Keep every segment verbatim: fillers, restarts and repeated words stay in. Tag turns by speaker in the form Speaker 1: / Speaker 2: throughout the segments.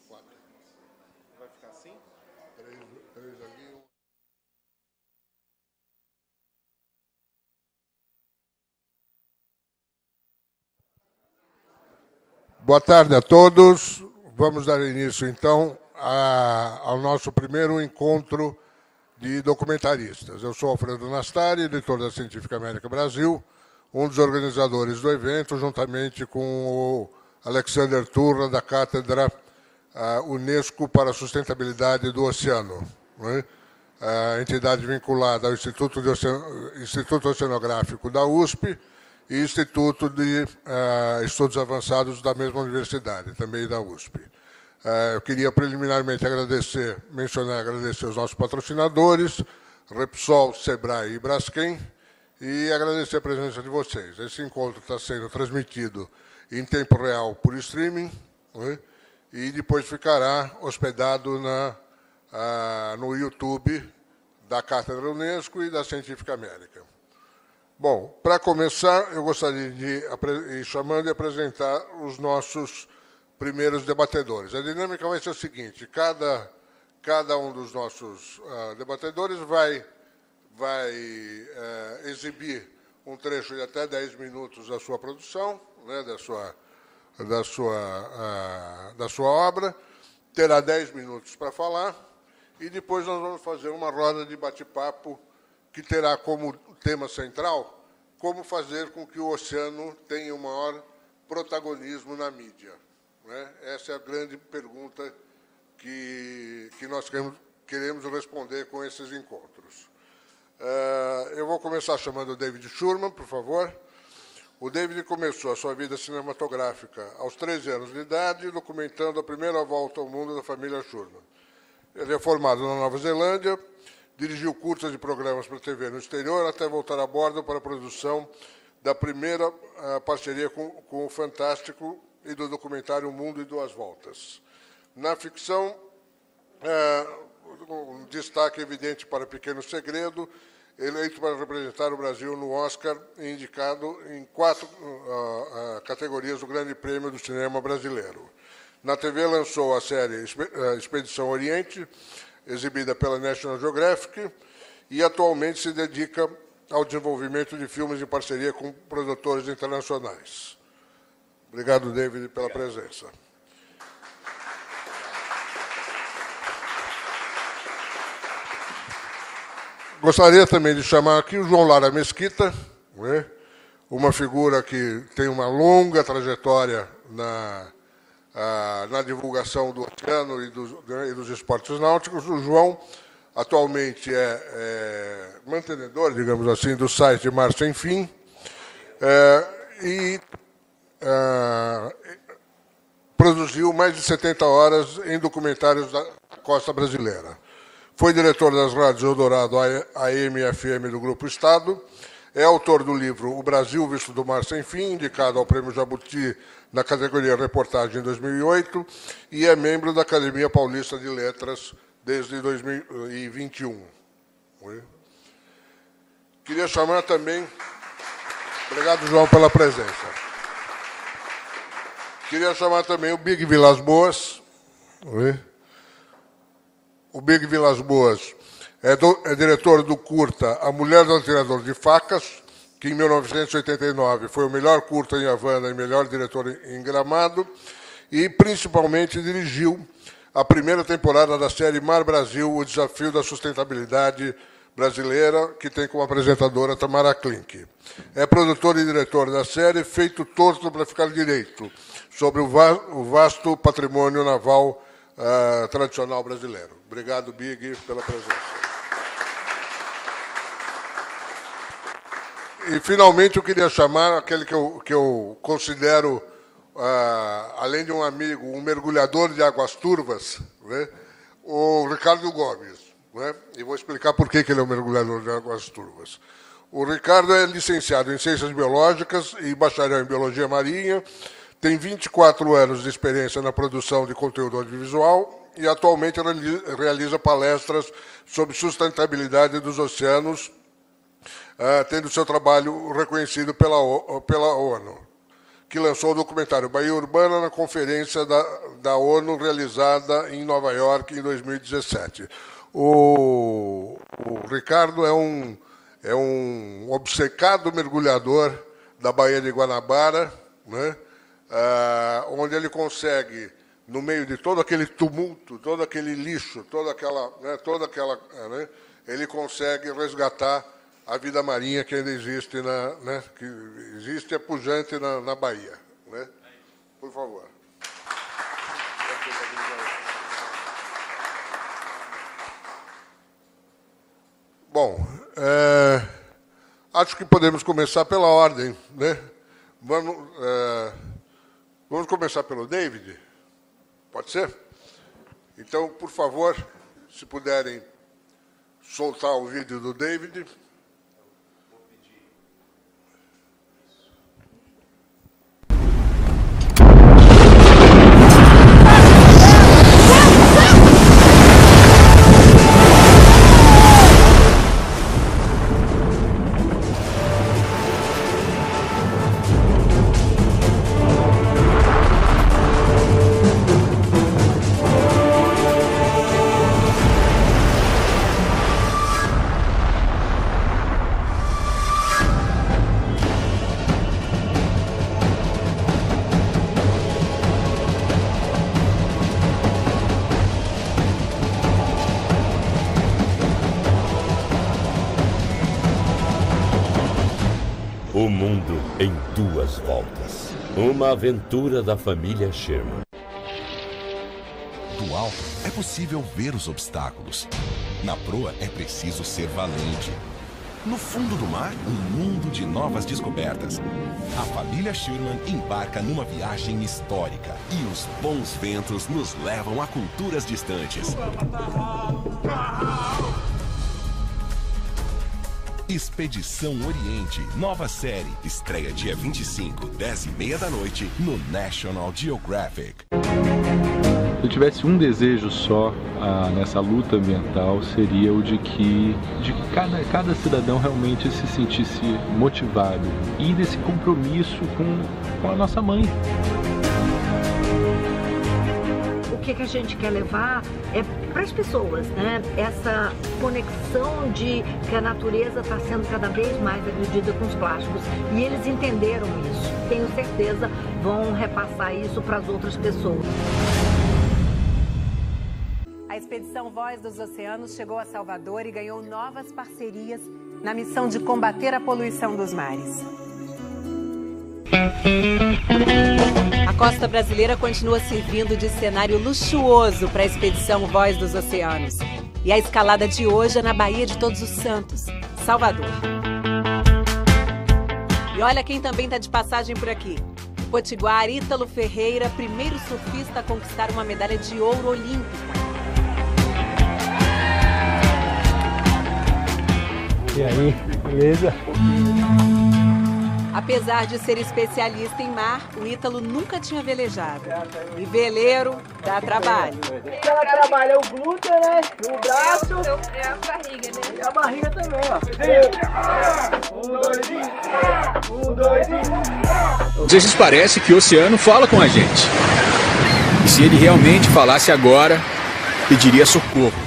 Speaker 1: Quatro. Vai ficar assim? Três, três ali. Um. Boa tarde a todos. Vamos dar início, então, a, ao nosso primeiro encontro de documentaristas. Eu sou Alfredo Nastari, editor da Científica América Brasil, um dos organizadores do evento, juntamente com o Alexander Turra, da Cátedra uh, Unesco para a Sustentabilidade do Oceano, né? A entidade vinculada ao Instituto, de Oceano, Instituto Oceanográfico da U S P e Instituto de uh, Estudos Avançados da mesma universidade, também da U S P. Uh, eu queria preliminarmente agradecer, mencionar, agradecer os nossos patrocinadores, Repsol, Sebrae e Braskem, e agradecer a presença de vocês. Esse encontro está sendo transmitido em tempo real por streaming, né? E depois ficará hospedado na, uh, no YouTube da Cátedra Unesco e da Científica América. Bom, para começar, eu gostaria de ir chamando e apresentar os nossos primeiros debatedores. A dinâmica vai ser a seguinte: cada, cada um dos nossos uh, debatedores vai, vai uh, exibir um trecho de até dez minutos da sua produção, né, da, sua, da, sua, uh, da sua obra, terá dez minutos para falar, e depois nós vamos fazer uma roda de bate-papo que terá como tema central como fazer com que o oceano tenha o maior protagonismo na mídia. Né? Essa é a grande pergunta que, que nós queremos, queremos responder com esses encontros. Uh, eu vou começar chamando o David Shurman, por favor. O David começou a sua vida cinematográfica aos treze anos de idade, documentando a primeira volta ao mundo da família Shurman. Ele é formado na Nova Zelândia, dirigiu curtas de programas para a T V no exterior, até voltar a bordo para a produção da primeira uh, parceria com, com o Fantástico e do documentário O Mundo e Duas Voltas. Na ficção, uh, um destaque evidente para Pequeno Segredo, eleito para representar o Brasil no Oscar e indicado em quatro uh, uh, categorias do Grande Prêmio do Cinema Brasileiro. Na T V lançou a série Expedição Oriente, exibida pela National Geographic, e atualmente se dedica ao desenvolvimento de filmes em parceria com produtores internacionais. Obrigado, David, pela Obrigado. presença. Gostaria também de chamar aqui o João Lara Mesquita, né? Uma figura que tem uma longa trajetória na... na divulgação do oceano e dos, e dos esportes náuticos. O João atualmente é, é mantenedor, digamos assim, do site Mar Sem Fim, é, e é, produziu mais de setenta horas em documentários da costa brasileira. Foi diretor das rádios Eldorado, A M e F M do Grupo Estado. É autor do livro O Brasil Visto do Mar Sem Fim, indicado ao Prêmio Jabuti na categoria Reportagem em dois mil e oito, e é membro da Academia Paulista de Letras desde dois mil e vinte e um. Queria chamar também... Obrigado, João, pela presença. Queria chamar também o Big Vilas Boas. O Big Vilas Boas é, do, é diretor do curta A Mulher do Atirador de Facas, que em mil novecentos e oitenta e nove foi o melhor curta em Havana e melhor diretor em Gramado, e principalmente dirigiu a primeira temporada da série Mar Brasil, o desafio da sustentabilidade brasileira, que tem como apresentadora Tamara Klink. É produtor e diretor da série Feito Torto para Ficar Direito, sobre o, va o vasto patrimônio naval uh, tradicional brasileiro. Obrigado, Big, pela presença. E, finalmente, eu queria chamar aquele que eu, que eu considero, uh, além de um amigo, um mergulhador de águas turvas, né, o Ricardo Gomes. Né, e vou explicar por que ele é um mergulhador de águas turvas. O Ricardo é licenciado em Ciências Biológicas e bacharel em Biologia Marinha, tem vinte e quatro anos de experiência na produção de conteúdo audiovisual e atualmente realiza palestras sobre sustentabilidade dos oceanos, Uh, tendo seu trabalho reconhecido pela, pela ONU. que lançou o documentário Bahia Urbana na conferência da, da ONU realizada em Nova York em dois mil e dezessete. O, o Ricardo é um, é um obcecado mergulhador da Baía de Guanabara, né? Ah, onde ele consegue, no meio de todo aquele tumulto, todo aquele lixo, toda aquela, né, toda aquela, né, ele consegue resgatar a vida marinha que ainda existe, na, né, que existe é pujante na, na Bahia, né? Por favor. Bom, é, acho que podemos começar pela ordem, né? Vamos, é, vamos começar pelo David? Pode ser? Então, por favor, se puderem soltar o vídeo do David.
Speaker 2: O mundo em duas voltas. Uma aventura da família Sherman.
Speaker 3: Do alto é possível ver os obstáculos. Na proa é preciso ser valente. No fundo do mar, um mundo de novas descobertas. A família Sherman embarca numa viagem histórica e os bons ventos nos levam a culturas distantes. Expedição Oriente, nova série, estreia dia vinte e cinco, dez e meia da noite, no National Geographic.
Speaker 4: Se eu tivesse um desejo só ah, nessa luta ambiental, seria o de que, de que cada, cada cidadão realmente se sentisse motivado e desse compromisso com, com a nossa mãe.
Speaker 5: O que, que a gente quer levar é para as pessoas, né? Essa conexão de que a natureza está sendo cada vez mais agredida com os plásticos. E eles entenderam isso. Tenho certeza vão repassar isso para as outras pessoas.
Speaker 6: A expedição Voz dos Oceanos chegou a Salvador e ganhou novas parcerias na missão de combater a poluição dos mares. A costa brasileira continua servindo de cenário luxuoso para a expedição Voz dos Oceanos. E a escalada de hoje é na Baía de Todos os Santos, Salvador. E olha quem também está de passagem por aqui. Potiguar Ítalo Ferreira, primeiro surfista a conquistar uma medalha de ouro olímpica.
Speaker 7: E aí, beleza?
Speaker 6: Apesar de ser especialista em mar, o Ítalo nunca tinha velejado. E veleiro dá trabalho.
Speaker 7: Ela trabalha o glúteo, né? O braço.
Speaker 8: É a barriga, né?
Speaker 7: E a barriga também, ó. Um, dois, um, dois,
Speaker 9: Às vezes parece que o oceano fala com a gente. E se ele realmente falasse agora, pediria socorro.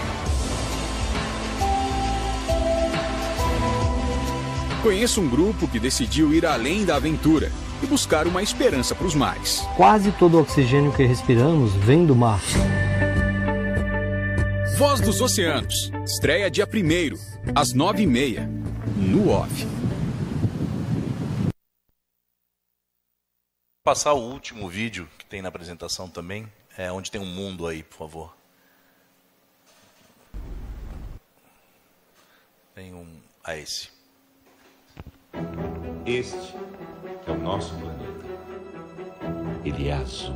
Speaker 9: Conheço um grupo que decidiu ir além da aventura e buscar uma esperança para os mares.
Speaker 7: Quase todo o oxigênio que respiramos vem do mar.
Speaker 9: Voz dos Oceanos. Estreia dia primeiro, às nove e meia, no Off.
Speaker 10: Passar o último vídeo que tem na apresentação também, é onde tem um mundo aí, por favor. Tem um... Ah, esse.
Speaker 11: Este é o nosso planeta. Ele é azul.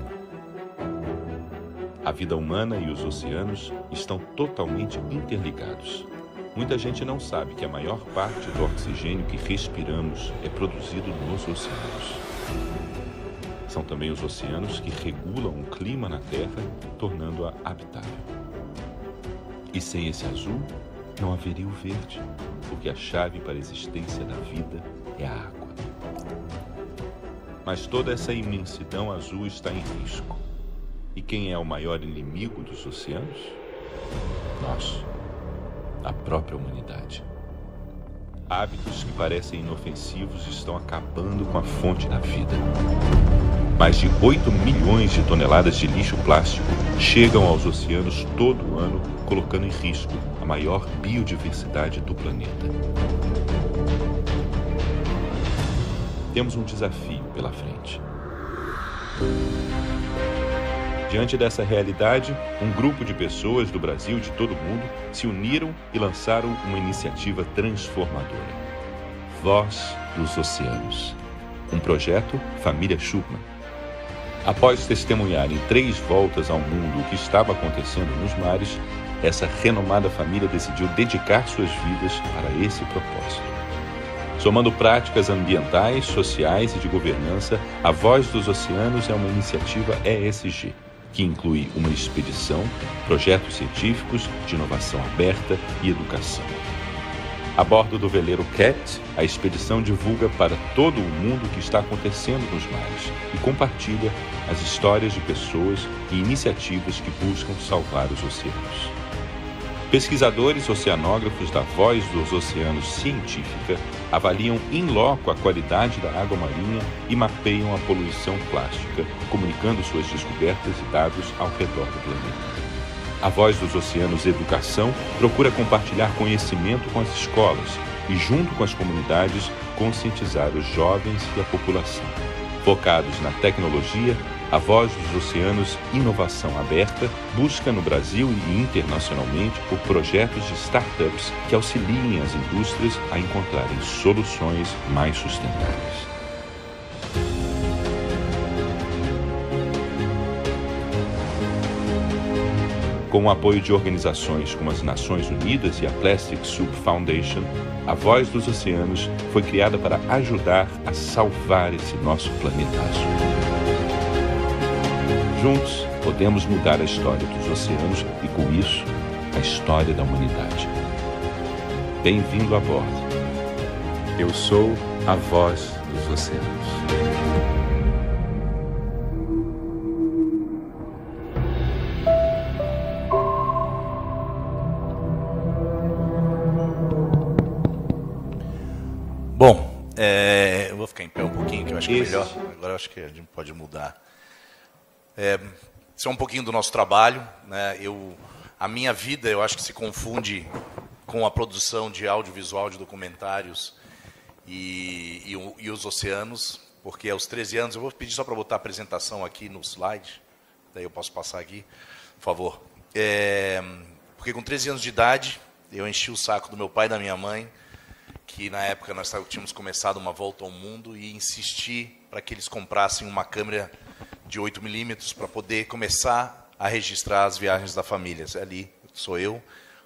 Speaker 11: A vida humana e os oceanos estão totalmente interligados. Muita gente não sabe que a maior parte do oxigênio que respiramos é produzido nos oceanos. São também os oceanos que regulam o clima na Terra, tornando-a habitável. E sem esse azul, não haveria o verde, porque a chave para a existência da vida é a água. Mas toda essa imensidão azul está em risco. E quem é o maior inimigo dos oceanos? Nós. A própria humanidade. Hábitos que parecem inofensivos estão acabando com a fonte da vida. Mais de oito milhões de toneladas de lixo plástico chegam aos oceanos todo ano, colocando em risco a maior biodiversidade do planeta. Temos um desafio pela frente. Diante dessa realidade, um grupo de pessoas do Brasil e de todo o mundo se uniram e lançaram uma iniciativa transformadora. Voz dos Oceanos. Um projeto Família Schurman. Após testemunhar em três voltas ao mundo o que estava acontecendo nos mares, essa renomada família decidiu dedicar suas vidas para esse propósito. Somando práticas ambientais, sociais e de governança, a Voz dos Oceanos é uma iniciativa E S G, que inclui uma expedição, projetos científicos, de inovação aberta e educação. A bordo do veleiro Cat, a expedição divulga para todo o mundo o que está acontecendo nos mares e compartilha as histórias de pessoas e iniciativas que buscam salvar os oceanos. Pesquisadores oceanógrafos da Voz dos Oceanos Científica avaliam in loco a qualidade da água marinha e mapeiam a poluição plástica, comunicando suas descobertas e dados ao redor do planeta. A Voz dos Oceanos Educação procura compartilhar conhecimento com as escolas e, junto com as comunidades, conscientizar os jovens e a população. Focados na tecnologia, a Voz dos Oceanos Inovação Aberta busca no Brasil e internacionalmente por projetos de startups que auxiliem as indústrias a encontrarem soluções mais sustentáveis. Com o apoio de organizações como as Nações Unidas e a Plastic Soup Foundation, a Voz dos Oceanos foi criada para ajudar a salvar esse nosso planeta azul. Juntos, podemos mudar a história dos oceanos e, com isso, a história da humanidade. Bem-vindo a bordo. Eu sou a Voz dos Oceanos.
Speaker 10: Bom, é, eu vou ficar em pé um pouquinho, que eu acho que é
Speaker 11: Esse.
Speaker 10: melhor. Agora eu acho que a gente pode mudar. É, isso é um pouquinho do nosso trabalho, né? Eu, a minha vida, eu acho que se confunde com a produção de audiovisual, de documentários e, e, o, e os oceanos, porque aos treze anos, eu vou pedir só para botar a apresentação aqui no slide, daí eu posso passar aqui, por favor. É, porque com treze anos de idade, eu enchi o saco do meu pai e da minha mãe, que na época nós tínhamos começado uma volta ao mundo, e insisti para que eles comprassem uma câmera de oito milímetros para poder começar a registrar as viagens da família. Ali sou eu,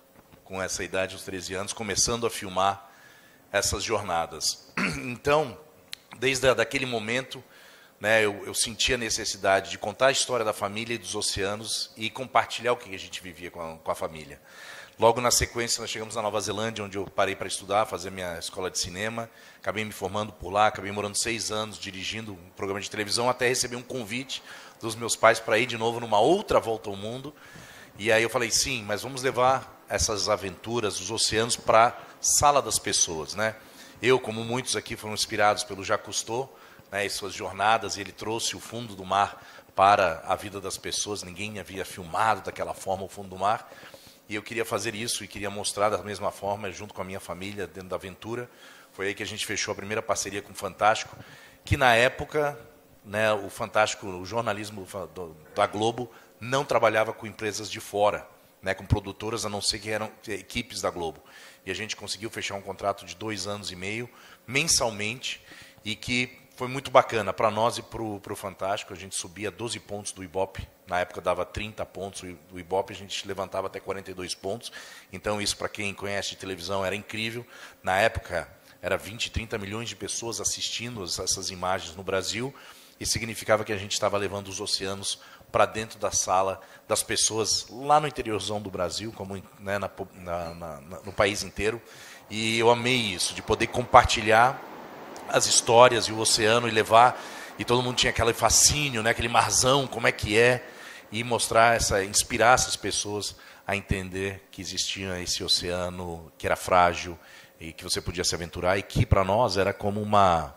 Speaker 10: com essa idade, os treze anos, começando a filmar essas jornadas. Então, desde aquele momento, né, eu, eu senti a necessidade de contar a história da família e dos oceanos e compartilhar o que a gente vivia com a, com a família. Logo na sequência, nós chegamos na Nova Zelândia, onde eu parei para estudar, fazer minha escola de cinema. Acabei me formando por lá, acabei morando seis anos, dirigindo um programa de televisão, até receber um convite dos meus pais para ir de novo numa outra volta ao mundo. E aí eu falei, sim, mas vamos levar essas aventuras, os oceanos, para a sala das pessoas, né? Eu, como muitos aqui, foram inspirados pelo Jacques Cousteau, né, e suas jornadas, e ele trouxe o fundo do mar para a vida das pessoas. Ninguém havia filmado daquela forma o fundo do mar. E eu queria fazer isso e queria mostrar da mesma forma, junto com a minha família, dentro da aventura. Foi aí que a gente fechou a primeira parceria com o Fantástico, que na época, né, o Fantástico, o jornalismo do, da Globo, não trabalhava com empresas de fora, né, com produtoras, a não ser que eram equipes da Globo. E a gente conseguiu fechar um contrato de dois anos e meio, mensalmente, e que foi muito bacana para nós e para o Fantástico. A gente subia doze pontos do Ibope, na época dava trinta pontos do Ibope, a gente levantava até quarenta e dois pontos. Então isso, para quem conhece de televisão, era incrível. Na época, era vinte, trinta milhões de pessoas assistindo essas imagens no Brasil, e significava que a gente estava levando os oceanos para dentro da sala das pessoas, lá no interiorzão do Brasil, como, né, na, na, na, no país inteiro. E eu amei isso, de poder compartilhar as histórias e o oceano e levar e todo mundo tinha aquele fascínio, né, aquele marzão, como é que é, e mostrar essa, inspirar essas pessoas a entender que existia esse oceano que era frágil e que você podia se aventurar e que para nós era como uma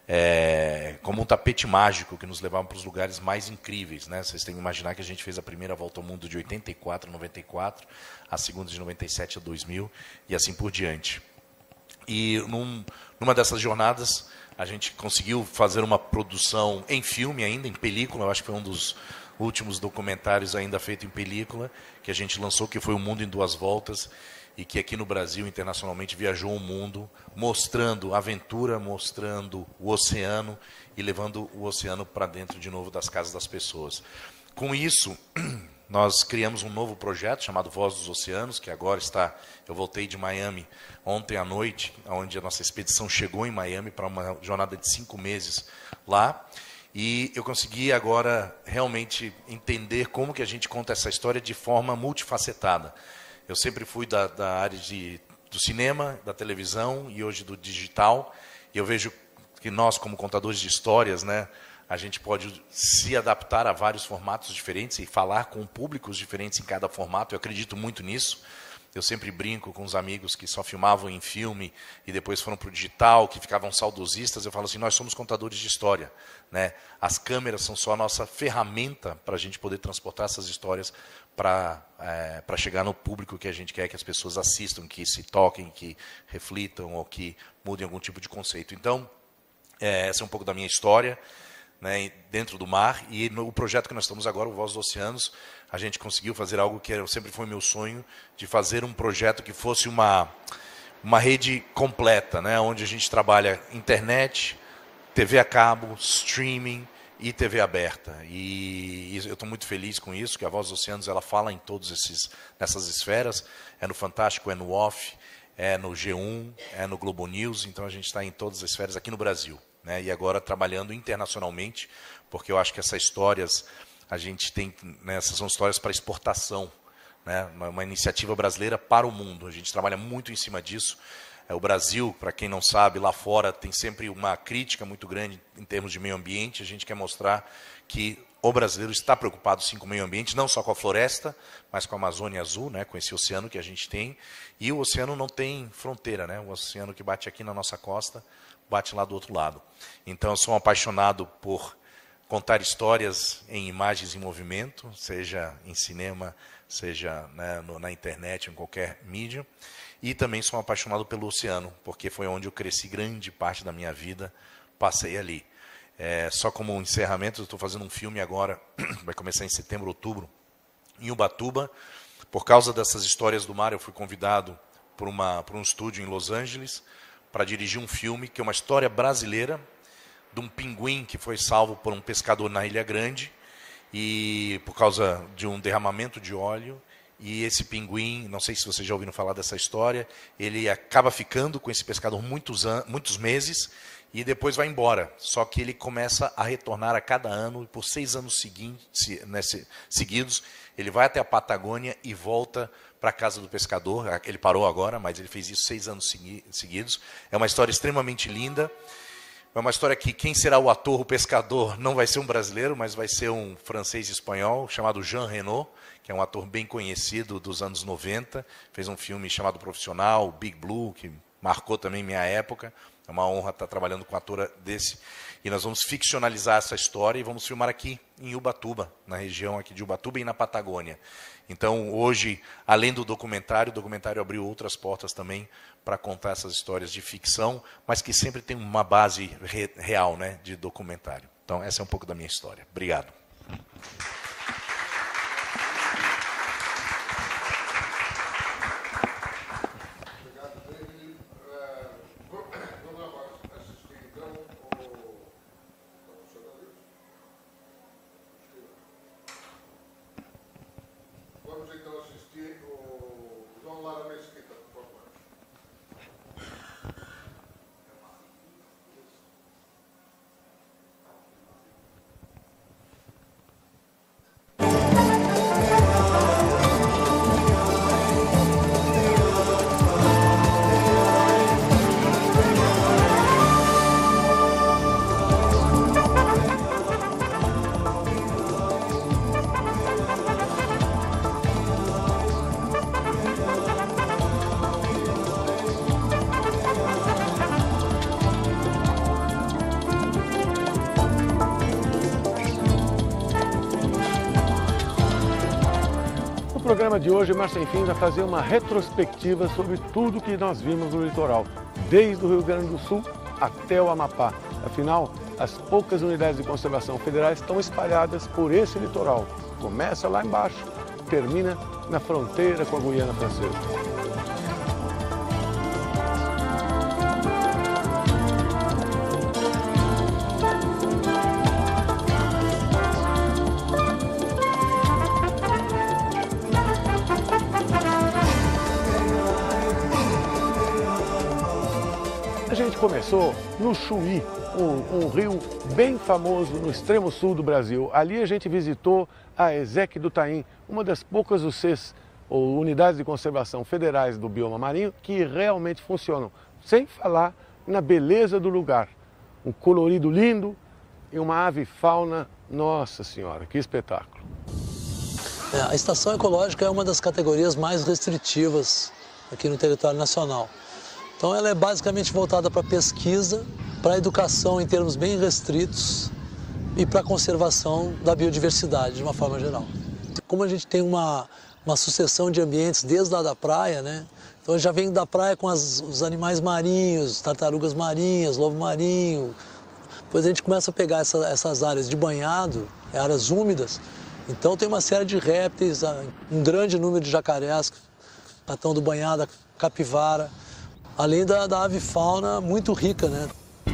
Speaker 10: é, como um tapete mágico que nos levava para os lugares mais incríveis, né? Vocês têm que imaginar que a gente fez a primeira volta ao mundo de oitenta e quatro a noventa e quatro, a segunda de noventa e sete a dois mil e assim por diante. E num, numa dessas jornadas a gente conseguiu fazer uma produção em filme ainda, em película. Eu acho que foi um dos últimos documentários ainda feito em película que a gente lançou, que foi O Mundo em Duas Voltas, e que aqui no Brasil, internacionalmente, viajou o mundo, mostrando aventura, mostrando o oceano e levando o oceano para dentro de novo das casas das pessoas. Com isso, nós criamos um novo projeto chamado Voz dos Oceanos, que agora está... Eu voltei de Miami ontem à noite, onde a nossa expedição chegou em Miami para uma jornada de cinco meses lá. E eu consegui agora realmente entender como que a gente conta essa história de forma multifacetada. Eu sempre fui da, da área de, do cinema, da televisão e hoje do digital. E eu vejo que nós, como contadores de histórias, né, a gente pode se adaptar a vários formatos diferentes e falar com públicos diferentes em cada formato. Eu acredito muito nisso. Eu sempre brinco com os amigos que só filmavam em filme e depois foram para o digital, que ficavam saudosistas. Eu falo assim, nós somos contadores de história, né? As câmeras são só a nossa ferramenta para a gente poder transportar essas histórias para é, para chegar no público que a gente quer que as pessoas assistam, que se toquem, que reflitam ou que mudem algum tipo de conceito. Então, é, essa é um pouco da minha história, né, dentro do mar. E no projeto que nós estamos agora, o Voz dos Oceanos, a gente conseguiu fazer algo que sempre foi meu sonho, de fazer um projeto que fosse uma, uma rede completa, né, onde a gente trabalha internet, T V a cabo, streaming e T V aberta. E eu estou muito feliz com isso, que a Voz dos Oceanos ela fala em todas essas esferas, é no Fantástico, é no Off, é no G um, é no Globo News, então a gente está em todas as esferas aqui no Brasil, né, e agora trabalhando internacionalmente, porque eu acho que essas histórias, a gente tem, né, essas são histórias para exportação, né, uma, uma iniciativa brasileira para o mundo, a gente trabalha muito em cima disso. É, o Brasil, para quem não sabe, lá fora tem sempre uma crítica muito grande em termos de meio ambiente, a gente quer mostrar que o brasileiro está preocupado sim com o meio ambiente, não só com a floresta, mas com a Amazônia Azul, né, com esse oceano que a gente tem, e o oceano não tem fronteira, né, o oceano que bate aqui na nossa costa, bate lá do outro lado. Então eu sou um apaixonado por contar histórias em imagens em movimento, seja em cinema, seja, né, no, na internet, em qualquer mídia. E também sou um apaixonado pelo oceano, porque foi onde eu cresci grande parte da minha vida, passei ali. É, só como um encerramento, eu estou fazendo um filme agora, vai começar em setembro, outubro, em Ubatuba. Por causa dessas histórias do mar, eu fui convidado por, uma, por um estúdio em Los Angeles para dirigir um filme, que é uma história brasileira, de um pinguim que foi salvo por um pescador na Ilha Grande, e por causa de um derramamento de óleo. E esse pinguim, não sei se vocês já ouviram falar dessa história, ele acaba ficando com esse pescador muitos, an muitos meses e depois vai embora. Só que ele começa a retornar a cada ano, e por seis anos seguintes, né, seguidos, ele vai até a Patagônia e volta para a casa do pescador. Ele parou agora, mas ele fez isso seis anos segui seguidos. É uma história extremamente linda. É uma história que quem será o ator, o pescador, não vai ser um brasileiro, mas vai ser um francês espanhol chamado Jean Reno, que é um ator bem conhecido dos anos noventa, fez um filme chamado Profissional, Big Blue, que marcou também minha época. É uma honra estar trabalhando com um ator desse. E nós vamos ficcionalizar essa história e vamos filmar aqui em Ubatuba, na região aqui de Ubatuba e na Patagônia. Então, hoje, além do documentário, o documentário abriu outras portas também para contar essas histórias de ficção, mas que sempre tem uma base re real, né, de documentário. Então, essa é um pouco da minha história. Obrigado.
Speaker 8: programa de hoje, Mar Sem Fim vai fazer uma retrospectiva sobre tudo que nós vimos no litoral, desde o Rio Grande do Sul até o Amapá. Afinal, as poucas unidades de conservação federais estão espalhadas por esse litoral. Começa lá embaixo, termina na fronteira com a Guiana Francesa. A gente começou no Chuí, um, um rio bem famoso no extremo sul do Brasil. Ali a gente visitou a ESEC do Taim, uma das poucas U Cs, ou unidades de conservação federais do bioma marinho, que realmente funcionam, sem falar na beleza do lugar. Um colorido lindo e uma ave fauna, nossa senhora, que espetáculo.
Speaker 12: É, a estação ecológica é uma das categorias mais restritivas aqui no território nacional. Então ela é basicamente voltada para pesquisa, para a educação em termos bem restritos e para a conservação da biodiversidade de uma forma geral. Como a gente tem uma, uma sucessão de ambientes desde lá da praia, né? Então já vem da praia com as, os animais marinhos, tartarugas marinhas, lobo marinho. Depois a gente começa a pegar essa, essas áreas de banhado, áreas úmidas. Então tem uma série de répteis, um grande número de jacarés, ratão do banhado, capivara. Além da, da ave fauna muito rica, né?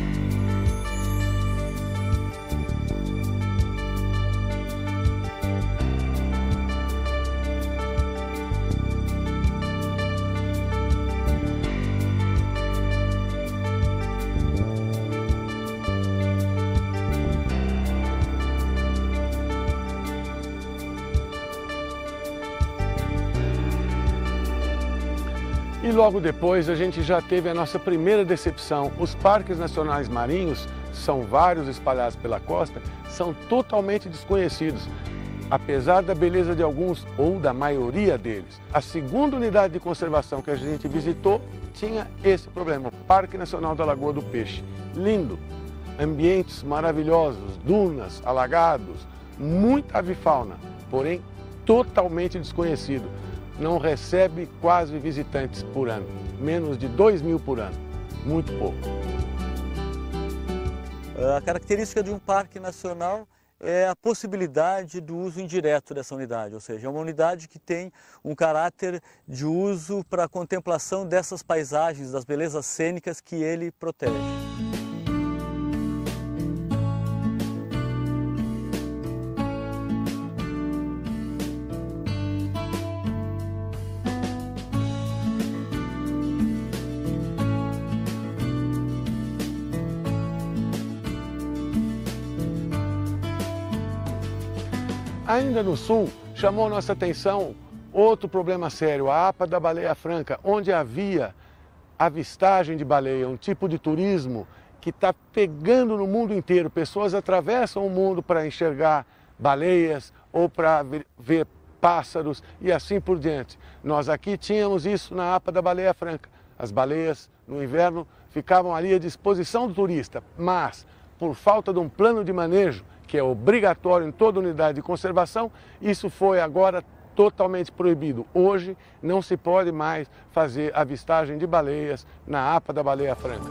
Speaker 8: E logo depois a gente já teve a nossa primeira decepção. Os parques nacionais marinhos, são vários espalhados pela costa, são totalmente desconhecidos, apesar da beleza de alguns ou da maioria deles. A segunda unidade de conservação que a gente visitou tinha esse problema, o Parque Nacional da Lagoa do Peixe. Lindo, ambientes maravilhosos, dunas, alagados, muita avifauna, porém totalmente desconhecido. Não recebe quase visitantes por ano, menos de dois mil por ano, muito pouco.
Speaker 13: A característica de um parque nacional é a possibilidade do uso indireto dessa unidade, ou seja, é uma unidade que tem um caráter de uso para a contemplação dessas paisagens, das belezas cênicas que ele protege.
Speaker 8: Ainda no sul, chamou nossa atenção outro problema sério, a APA da Baleia Franca, onde havia avistagem de baleia, um tipo de turismo que está pegando no mundo inteiro. Pessoas atravessam o mundo para enxergar baleias ou para ver pássaros e assim por diante. Nós aqui tínhamos isso na APA da Baleia Franca. As baleias, no inverno, ficavam ali à disposição do turista, mas por falta de um plano de manejo, que é obrigatório em toda unidade de conservação, isso foi agora totalmente proibido. Hoje não se pode mais fazer avistagem de baleias na APA da Baleia Franca.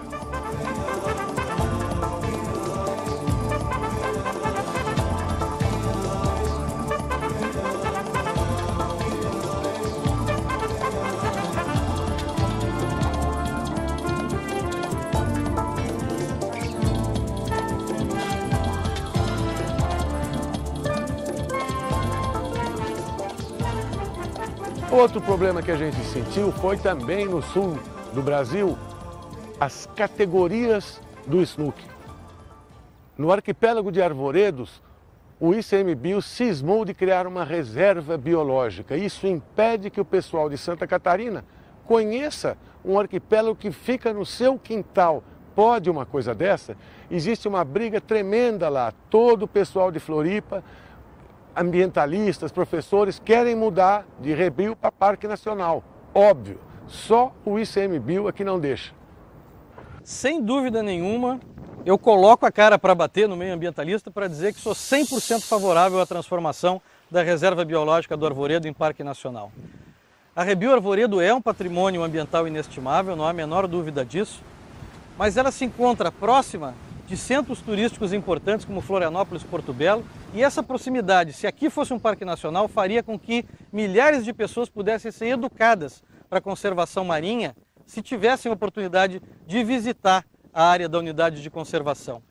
Speaker 8: Outro problema que a gente sentiu foi também no sul do Brasil, as categorias do snook. No arquipélago de Arvoredos, o I C M Bio cismou de criar uma reserva biológica. Isso impede que o pessoal de Santa Catarina conheça um arquipélago que fica no seu quintal. Pode uma coisa dessa? Existe uma briga tremenda lá. Todo o pessoal de Floripa, ambientalistas, professores, querem mudar de Rebrio para Parque Nacional. Óbvio, só o I C M Bio é que não deixa.
Speaker 14: Sem dúvida nenhuma, eu coloco a cara para bater no meio ambientalista para dizer que sou cem por cento favorável à transformação da Reserva Biológica do Arvoredo em Parque Nacional. A Rebio Arvoredo é um patrimônio ambiental inestimável, não há a menor dúvida disso, mas ela se encontra próxima de centros turísticos importantes como Florianópolis e Porto Belo, e essa proximidade, se aqui fosse um parque nacional, faria com que milhares de pessoas pudessem ser educadas para a conservação marinha se tivessem a oportunidade de visitar a área da unidade de conservação.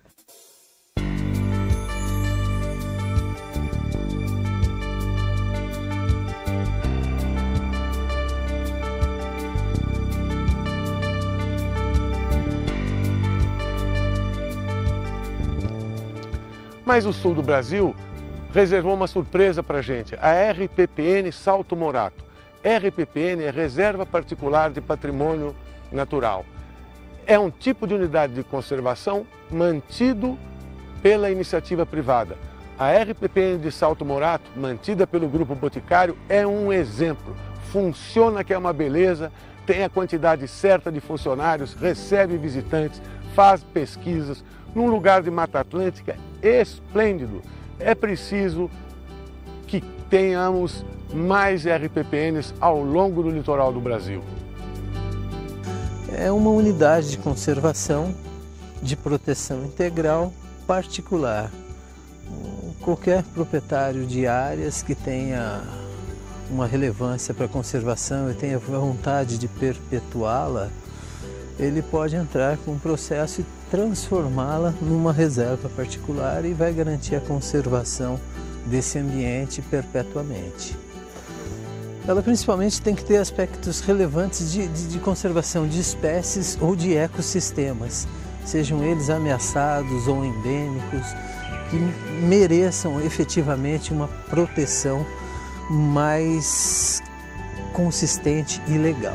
Speaker 8: Mas o sul do Brasil reservou uma surpresa para a gente, a R P P N Salto Morato. R P P N é Reserva Particular de Patrimônio Natural. É um tipo de unidade de conservação mantido pela iniciativa privada. A R P P N de Salto Morato, mantida pelo Grupo Boticário, é um exemplo. Funciona que é uma beleza, tem a quantidade certa de funcionários, recebe visitantes, faz pesquisas, num lugar de Mata Atlântica esplêndido. É preciso que tenhamos mais R P P Ns ao longo do litoral do Brasil.
Speaker 15: É uma unidade de conservação, de proteção integral particular. Qualquer proprietário de áreas que tenha uma relevância para a conservação e tenha vontade de perpetuá-la, ele pode entrar com um processo e transformá-la numa reserva particular e vai garantir a conservação desse ambiente perpetuamente. Ela principalmente tem que ter aspectos relevantes de, de, de conservação de espécies ou de ecossistemas, sejam eles ameaçados ou endêmicos, que mereçam efetivamente uma proteção mais consistente e legal.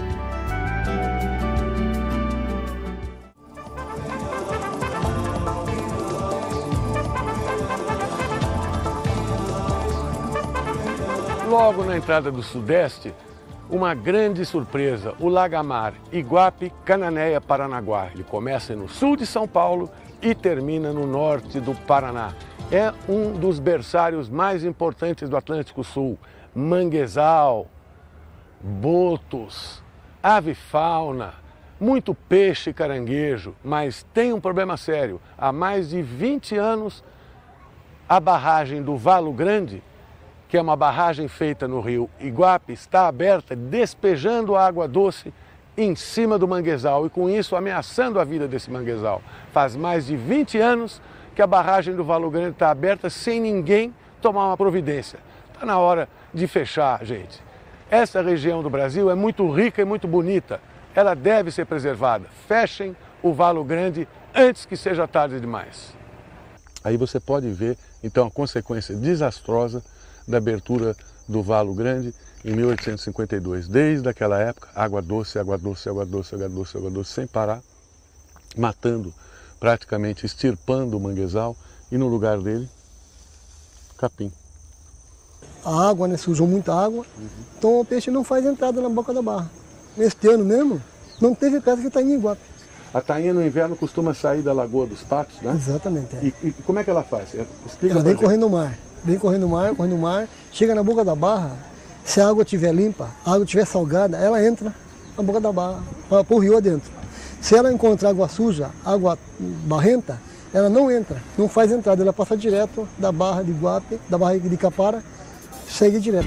Speaker 8: Logo na entrada do Sudeste, uma grande surpresa, o Lagamar, Iguape, Cananéia, Paranaguá. Ele começa no sul de São Paulo e termina no norte do Paraná. É um dos berçários mais importantes do Atlântico Sul. Manguezal, botos, avifauna, muito peixe e caranguejo, mas tem um problema sério. Há mais de vinte anos, a barragem do Valo Grande, que é uma barragem feita no rio Iguape, está aberta, despejando água doce em cima do manguezal e com isso ameaçando a vida desse manguezal. Faz mais de vinte anos que a barragem do Valo Grande está aberta sem ninguém tomar uma providência. Está na hora de fechar, gente. Essa região do Brasil é muito rica e muito bonita. Ela deve ser preservada. Fechem o Valo Grande antes que seja tarde demais. Aí você pode ver, então, a consequência desastrosa da abertura do Valo Grande em mil oitocentos e cinquenta e dois. Desde aquela época, água doce, água doce, água doce, água doce, água doce, sem parar, matando, praticamente extirpando o manguezal e no lugar dele, capim.
Speaker 16: A água, né, se usou muita água, uhum. Então o peixe não faz entrada na boca da barra. Neste ano mesmo, não teve pesca de tainha em Iguape.
Speaker 8: A tainha no inverno costuma sair da Lagoa dos Patos, né?
Speaker 16: Exatamente. É.
Speaker 8: E, e como é que ela faz? Explica.
Speaker 16: Ela vem correndo no mar. Vem correndo no mar, correndo no mar, chega na boca da barra, se a água estiver limpa, a água estiver salgada, ela entra na boca da barra, para o rio adentro. Se ela encontrar água suja, água barrenta, ela não entra, não faz entrada, ela passa direto da barra de Iguape, da barra de Capara, segue direto.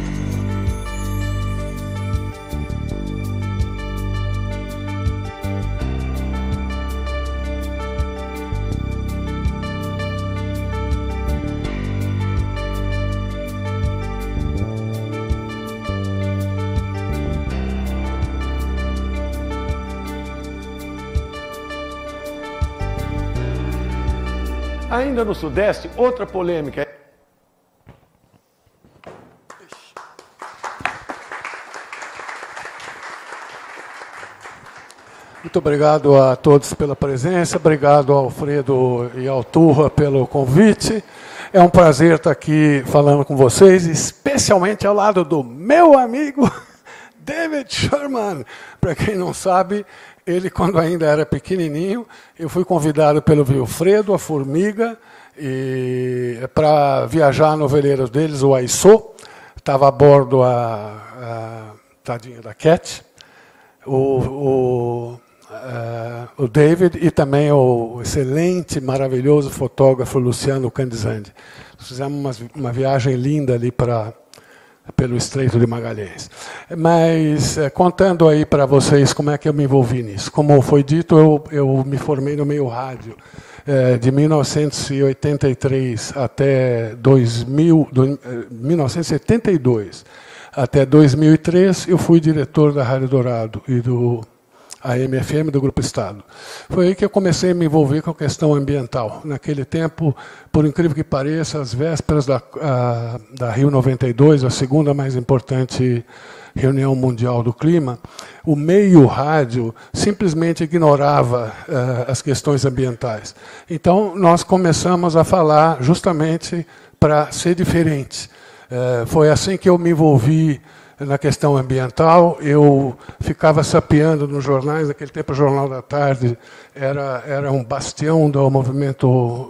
Speaker 8: Ainda no Sudeste, outra polêmica.
Speaker 17: Muito obrigado a todos pela presença, obrigado ao Alfredo e ao Turra pelo convite. É um prazer estar aqui falando com vocês, especialmente ao lado do meu amigo David Sherman. Para quem não sabe, ele, quando ainda era pequenininho, eu fui convidado pelo Wilfredo, a Formiga E para viajar no veleiro deles, o Aissô, estava a bordo a, a tadinha da Cat, o, o, uh, o David e também o excelente, maravilhoso fotógrafo Luciano Candizandi. Fizemos uma, uma viagem linda ali para pelo Estreito de Magalhães. Mas, eh, contando aí para vocês como é que eu me envolvi nisso. Como foi dito, eu, eu me formei no meio rádio. Eh, de mil novecentos e oitenta e três até dois mil, do, eh, mil novecentos e setenta e dois até dois mil e três, eu fui diretor da Rádio Dourado e do A M F M do Grupo Estado. Foi aí que eu comecei a me envolver com a questão ambiental. Naquele tempo, por incrível que pareça, às vésperas da, a, da Rio noventa e dois, a segunda mais importante reunião mundial do clima, o meio rádio simplesmente ignorava uh, as questões ambientais. Então, nós começamos a falar justamente para ser diferente. Uh, foi assim que eu me envolvi na questão ambiental. Eu ficava sapeando nos jornais, naquele tempo o Jornal da Tarde era, era um bastião do movimento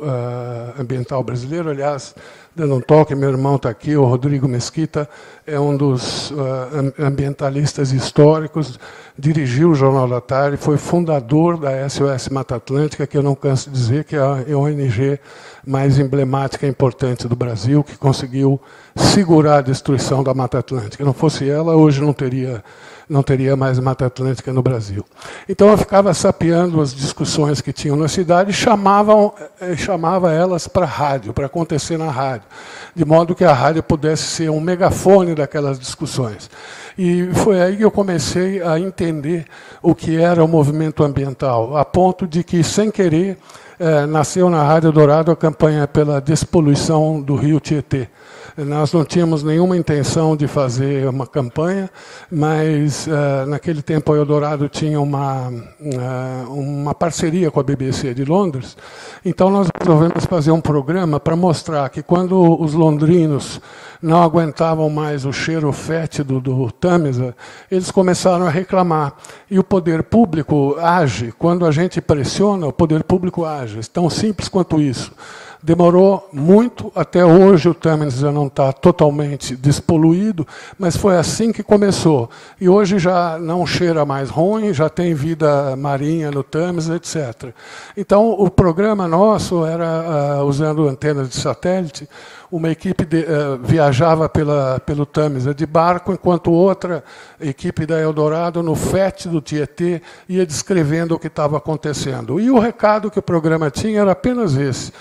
Speaker 17: uh, ambiental brasileiro. Aliás, dando um toque, meu irmão está aqui, o Rodrigo Mesquita, é um dos uh, ambientalistas históricos, dirigiu o Jornal da Tarde, foi fundador da S O S Mata Atlântica, que eu não canso de dizer que é a O N G mais emblemática e importante do Brasil, que conseguiu segurar a destruição da Mata Atlântica. Não fosse ela, hoje não teria, não teria mais Mata Atlântica no Brasil. Então eu ficava sapeando as discussões que tinham na cidade e chamavam, chamava elas para a rádio, para acontecer na rádio, de modo que a rádio pudesse ser um megafone daquelas discussões. E foi aí que eu comecei a entender o que era o movimento ambiental, a ponto de que, sem querer, eh, nasceu na Rádio Dourado a campanha pela despoluição do rio Tietê. Nós não tínhamos nenhuma intenção de fazer uma campanha, mas uh, naquele tempo a Eldorado tinha uma, uh, uma parceria com a B B C de Londres, então nós resolvemos fazer um programa para mostrar que quando os londrinos não aguentavam mais o cheiro fétido do Tâmisa, eles começaram a reclamar. E o poder público age, quando a gente pressiona, o poder público age. É tão simples quanto isso. Demorou muito, até hoje o Tâmisa não está totalmente despoluído, mas foi assim que começou. E hoje já não cheira mais ruim, já tem vida marinha no Tâmisa, etcétera. Então, o programa nosso era, uh, usando antenas de satélite, uma equipe de, uh, viajava pela, pelo Tâmisa de barco, enquanto outra equipe da Eldorado, no fétido Tietê, ia descrevendo o que estava acontecendo. E o recado que o programa tinha era apenas esse.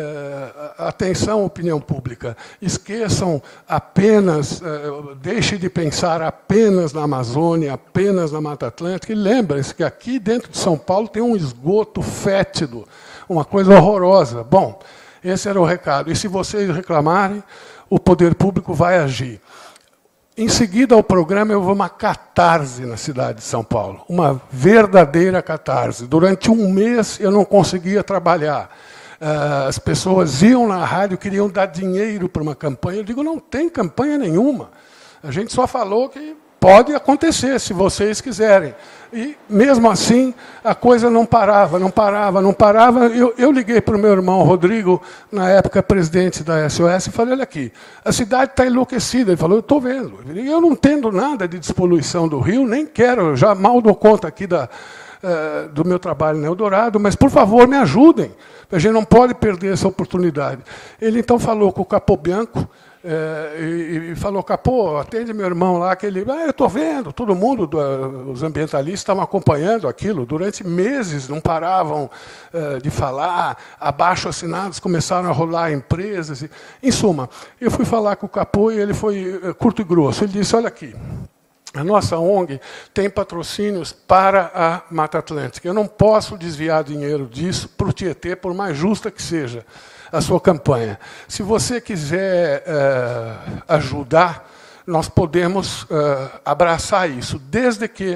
Speaker 17: Uh, atenção, opinião pública, esqueçam apenas, uh, deixe de pensar apenas na Amazônia, apenas na Mata Atlântica, e lembrem-se que aqui dentro de São Paulo tem um esgoto fétido, uma coisa horrorosa. Bom, esse era o recado. E se vocês reclamarem, o poder público vai agir. Em seguida ao programa, houve uma catarse na cidade de São Paulo, uma verdadeira catarse. Durante um mês eu não conseguia trabalhar. As pessoas iam na rádio, queriam dar dinheiro para uma campanha. Eu digo, não tem campanha nenhuma. A gente só falou que pode acontecer, se vocês quiserem. E, mesmo assim, a coisa não parava, não parava, não parava. Eu, eu liguei para o meu irmão Rodrigo, na época presidente da S O S, e falei, olha aqui, a cidade está enlouquecida. Ele falou, eu estou vendo. Eu não entendo nada de despoluição do rio, nem quero, eu já mal dou conta aqui da... Uh, do meu trabalho no Eldorado, mas, por favor, me ajudem. A gente não pode perder essa oportunidade. Ele, então, falou com o Capô Bianco, uh, e, e falou, Capô, atende meu irmão lá, que ele, ah, eu estou vendo, todo mundo, uh, os ambientalistas estavam acompanhando aquilo, durante meses não paravam uh, de falar, abaixo-assinados começaram a rolar empresas. E, em suma, eu fui falar com o Capô e ele foi uh, curto e grosso. Ele disse, olha aqui, a nossa O N G tem patrocínios para a Mata Atlântica. Eu não posso desviar dinheiro disso para o Tietê, por mais justa que seja a sua campanha. Se você quiser uh, ajudar, nós podemos uh, abraçar isso, desde que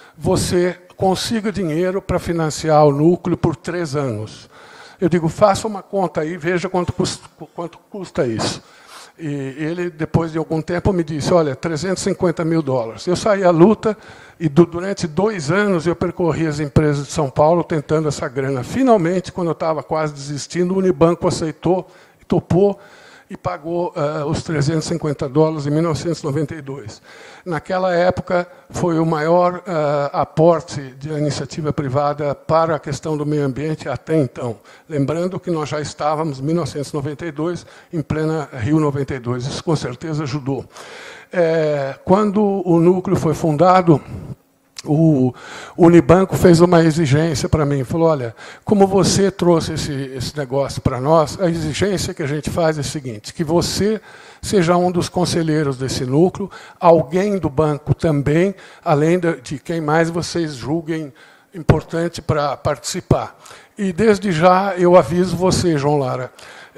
Speaker 17: você consiga dinheiro para financiar o núcleo por três anos. Eu digo, faça uma conta aí, veja quanto custa, quanto custa isso. E ele, depois de algum tempo, me disse, olha, trezentos e cinquenta mil dólares. Eu saí à luta e durante dois anos eu percorri as empresas de São Paulo tentando essa grana. Finalmente, quando eu estava quase desistindo, o Unibanco aceitou, topou e pagou uh, os trezentos e cinquenta dólares em mil novecentos e noventa e dois. Naquela época, foi o maior uh, aporte de iniciativa privada para a questão do meio ambiente até então. Lembrando que nós já estávamos, em mil novecentos e noventa e dois, em plena Rio noventa e dois. Isso, com certeza, ajudou. É, quando o núcleo foi fundado, o Unibanco fez uma exigência para mim, falou, olha, como você trouxe esse, esse negócio para nós, a exigência que a gente faz é a seguinte, que você seja um dos conselheiros desse núcleo, alguém do banco também, além de, de quem mais vocês julguem importante para participar. E desde já eu aviso você, João Lara,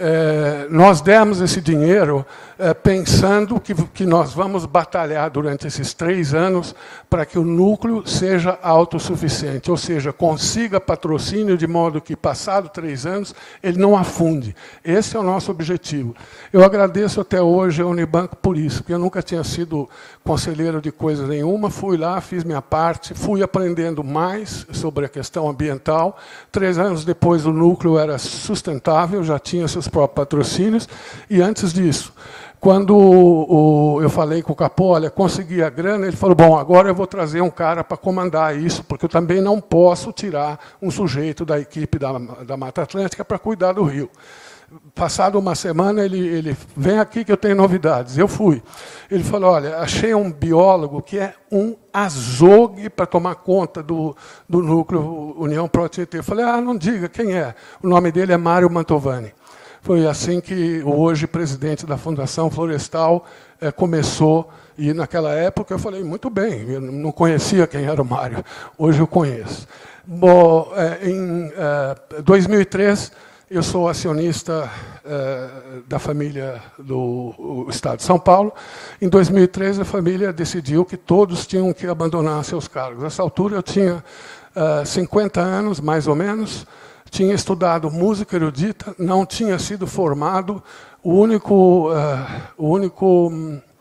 Speaker 17: é, nós demos esse dinheiro é, pensando que, que nós vamos batalhar durante esses três anos para que o núcleo seja autossuficiente, ou seja, consiga patrocínio de modo que, passado três anos, ele não afunde. Esse é o nosso objetivo. Eu agradeço até hoje ao Unibanco por isso, porque eu nunca tinha sido conselheiro de coisa nenhuma, fui lá, fiz minha parte, fui aprendendo mais sobre a questão ambiental. Três anos depois, o núcleo era sustentável, já tinha seus próprios patrocínios, e antes disso, quando o, o, eu falei com o Capô, olha, consegui a grana, ele falou, bom, agora eu vou trazer um cara para comandar isso, porque eu também não posso tirar um sujeito da equipe da, da Mata Atlântica para cuidar do rio. Passado uma semana, ele, ele vem aqui que eu tenho novidades. Eu fui. Ele falou, olha, achei um biólogo que é um azogue para tomar conta do, do núcleo União Pro Tietê. Eu falei, ah, não diga, quem é? O nome dele é Mário Mantovani. Foi assim que o hoje presidente da Fundação Florestal eh, começou. E naquela época eu falei, muito bem, eu não conhecia quem era o Mário. Hoje eu conheço. Bom, eh, em eh, dois mil e três, eu sou acionista eh, da família do Estado de São Paulo. Em dois mil e três, a família decidiu que todos tinham que abandonar seus cargos. Nessa altura, eu tinha eh, cinquenta anos, mais ou menos, tinha estudado música erudita, não tinha sido formado. O único, uh, o único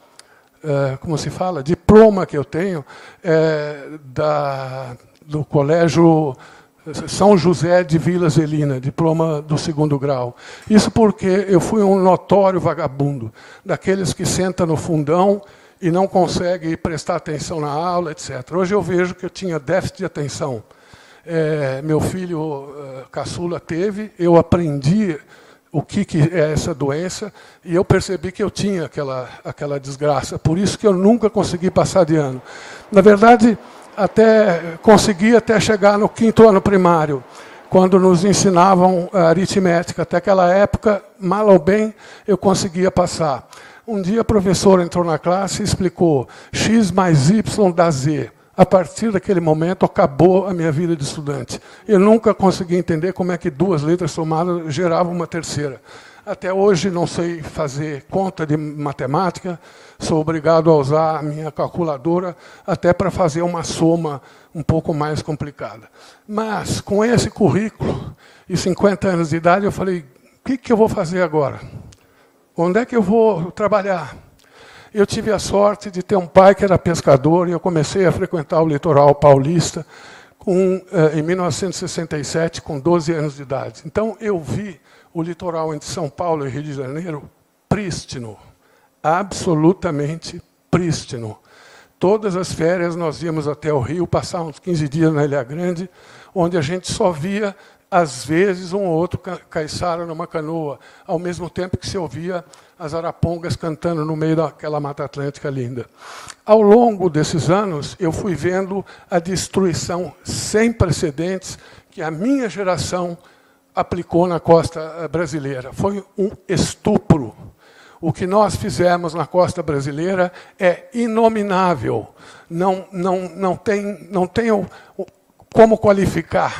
Speaker 17: uh, como se fala, diploma que eu tenho é da, do Colégio São José de Vila Zelina, diploma do segundo grau. Isso porque eu fui um notório vagabundo, daqueles que senta no fundão e não consegue prestar atenção na aula, etcétera. Hoje eu vejo que eu tinha déficit de atenção. É, meu filho uh, caçula teve, eu aprendi o que, que é essa doença e eu percebi que eu tinha aquela, aquela desgraça. Por isso que eu nunca consegui passar de ano. Na verdade, até consegui até chegar no quinto ano primário, quando nos ensinavam a aritmética. Até aquela época, mal ou bem, eu conseguia passar. Um dia a professora entrou na classe e explicou x mais y dá z. A partir daquele momento, acabou a minha vida de estudante. Eu nunca consegui entender como é que duas letras somadas geravam uma terceira. Até hoje não sei fazer conta de matemática, sou obrigado a usar a minha calculadora até para fazer uma soma um pouco mais complicada. Mas, com esse currículo e cinquenta anos de idade, eu falei, o que, que eu vou fazer agora? Onde é que eu vou trabalhar? Eu tive a sorte de ter um pai que era pescador e eu comecei a frequentar o litoral paulista com, em mil novecentos e sessenta e sete, com doze anos de idade. Então, eu vi o litoral entre São Paulo e Rio de Janeiro prístino, absolutamente prístino. Todas as férias nós íamos até o Rio, passar uns quinze dias na Ilha Grande, onde a gente só via, às vezes, um ou outro caiçara numa canoa, ao mesmo tempo que se ouvia as arapongas cantando no meio daquela Mata Atlântica linda. Ao longo desses anos, eu fui vendo a destruição sem precedentes que a minha geração aplicou na costa brasileira. Foi um estupro. O que nós fizemos na costa brasileira é inominável. Não, não, não tem, não tenho como qualificar.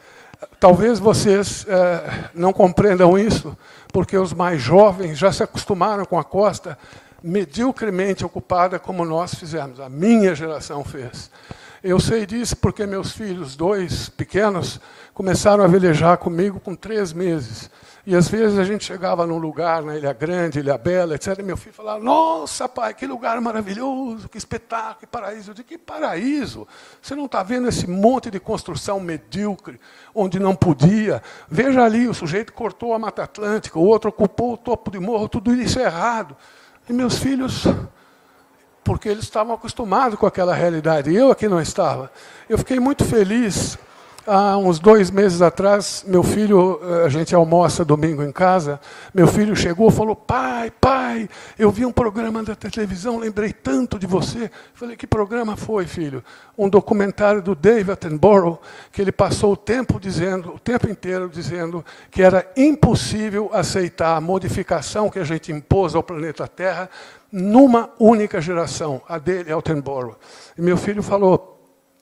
Speaker 17: Talvez vocês eh, não compreendam isso, porque os mais jovens já se acostumaram com a costa mediocremente ocupada como nós fizemos, a minha geração fez. Eu sei disso porque meus filhos, dois pequenos, começaram a velejar comigo com três meses. E às vezes a gente chegava num lugar, na Ilha Grande, Ilha Bela, etcétera. E meu filho falava, nossa, pai, que lugar maravilhoso, que espetáculo, que paraíso. Eu digo, que paraíso? Você não está vendo esse monte de construção medíocre, onde não podia? Veja ali, o sujeito cortou a Mata Atlântica, o outro ocupou o topo de morro, tudo isso é errado. E meus filhos, porque eles estavam acostumados com aquela realidade, e eu aqui não estava. Eu fiquei muito feliz. Há uns dois meses atrás, meu filho, a gente almoça domingo em casa, meu filho chegou e falou, pai, pai, eu vi um programa da televisão, lembrei tanto de você. Falei, que programa foi, filho? Um documentário do David Attenborough, que ele passou o tempo, dizendo, o tempo inteiro dizendo que era impossível aceitar a modificação que a gente impôs ao planeta Terra numa única geração, a dele, Attenborough. E meu filho falou,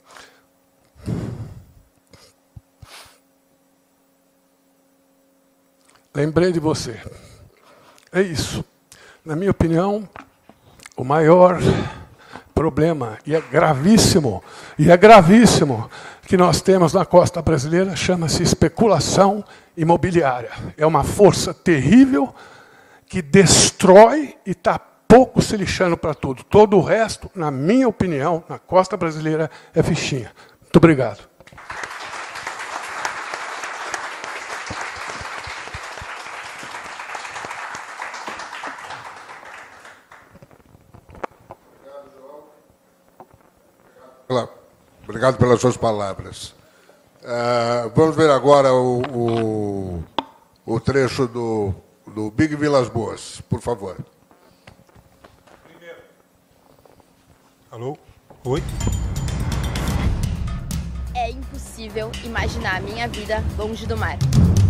Speaker 17: lembrei de você. É isso. Na minha opinião, o maior problema, e é gravíssimo, e é gravíssimo, que nós temos na costa brasileira, chama-se especulação imobiliária. É uma força terrível que destrói e está pouco se lixando para tudo. Todo o resto, na minha opinião, na costa brasileira, é fichinha. Muito obrigado.
Speaker 1: Obrigado pelas suas palavras. Uh, vamos ver agora o, o, o trecho do, do Big Vilas Boas, por favor.
Speaker 18: Alô? Oi?
Speaker 19: É impossível imaginar a minha vida longe do mar.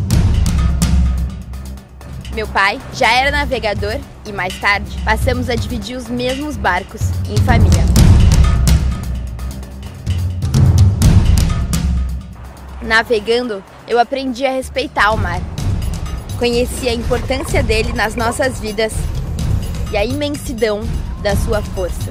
Speaker 19: Meu pai já era navegador e, mais tarde, passamos a dividir os mesmos barcos em família. Navegando, eu aprendi a respeitar o mar. Conheci a importância dele nas nossas vidas e a imensidão da sua força.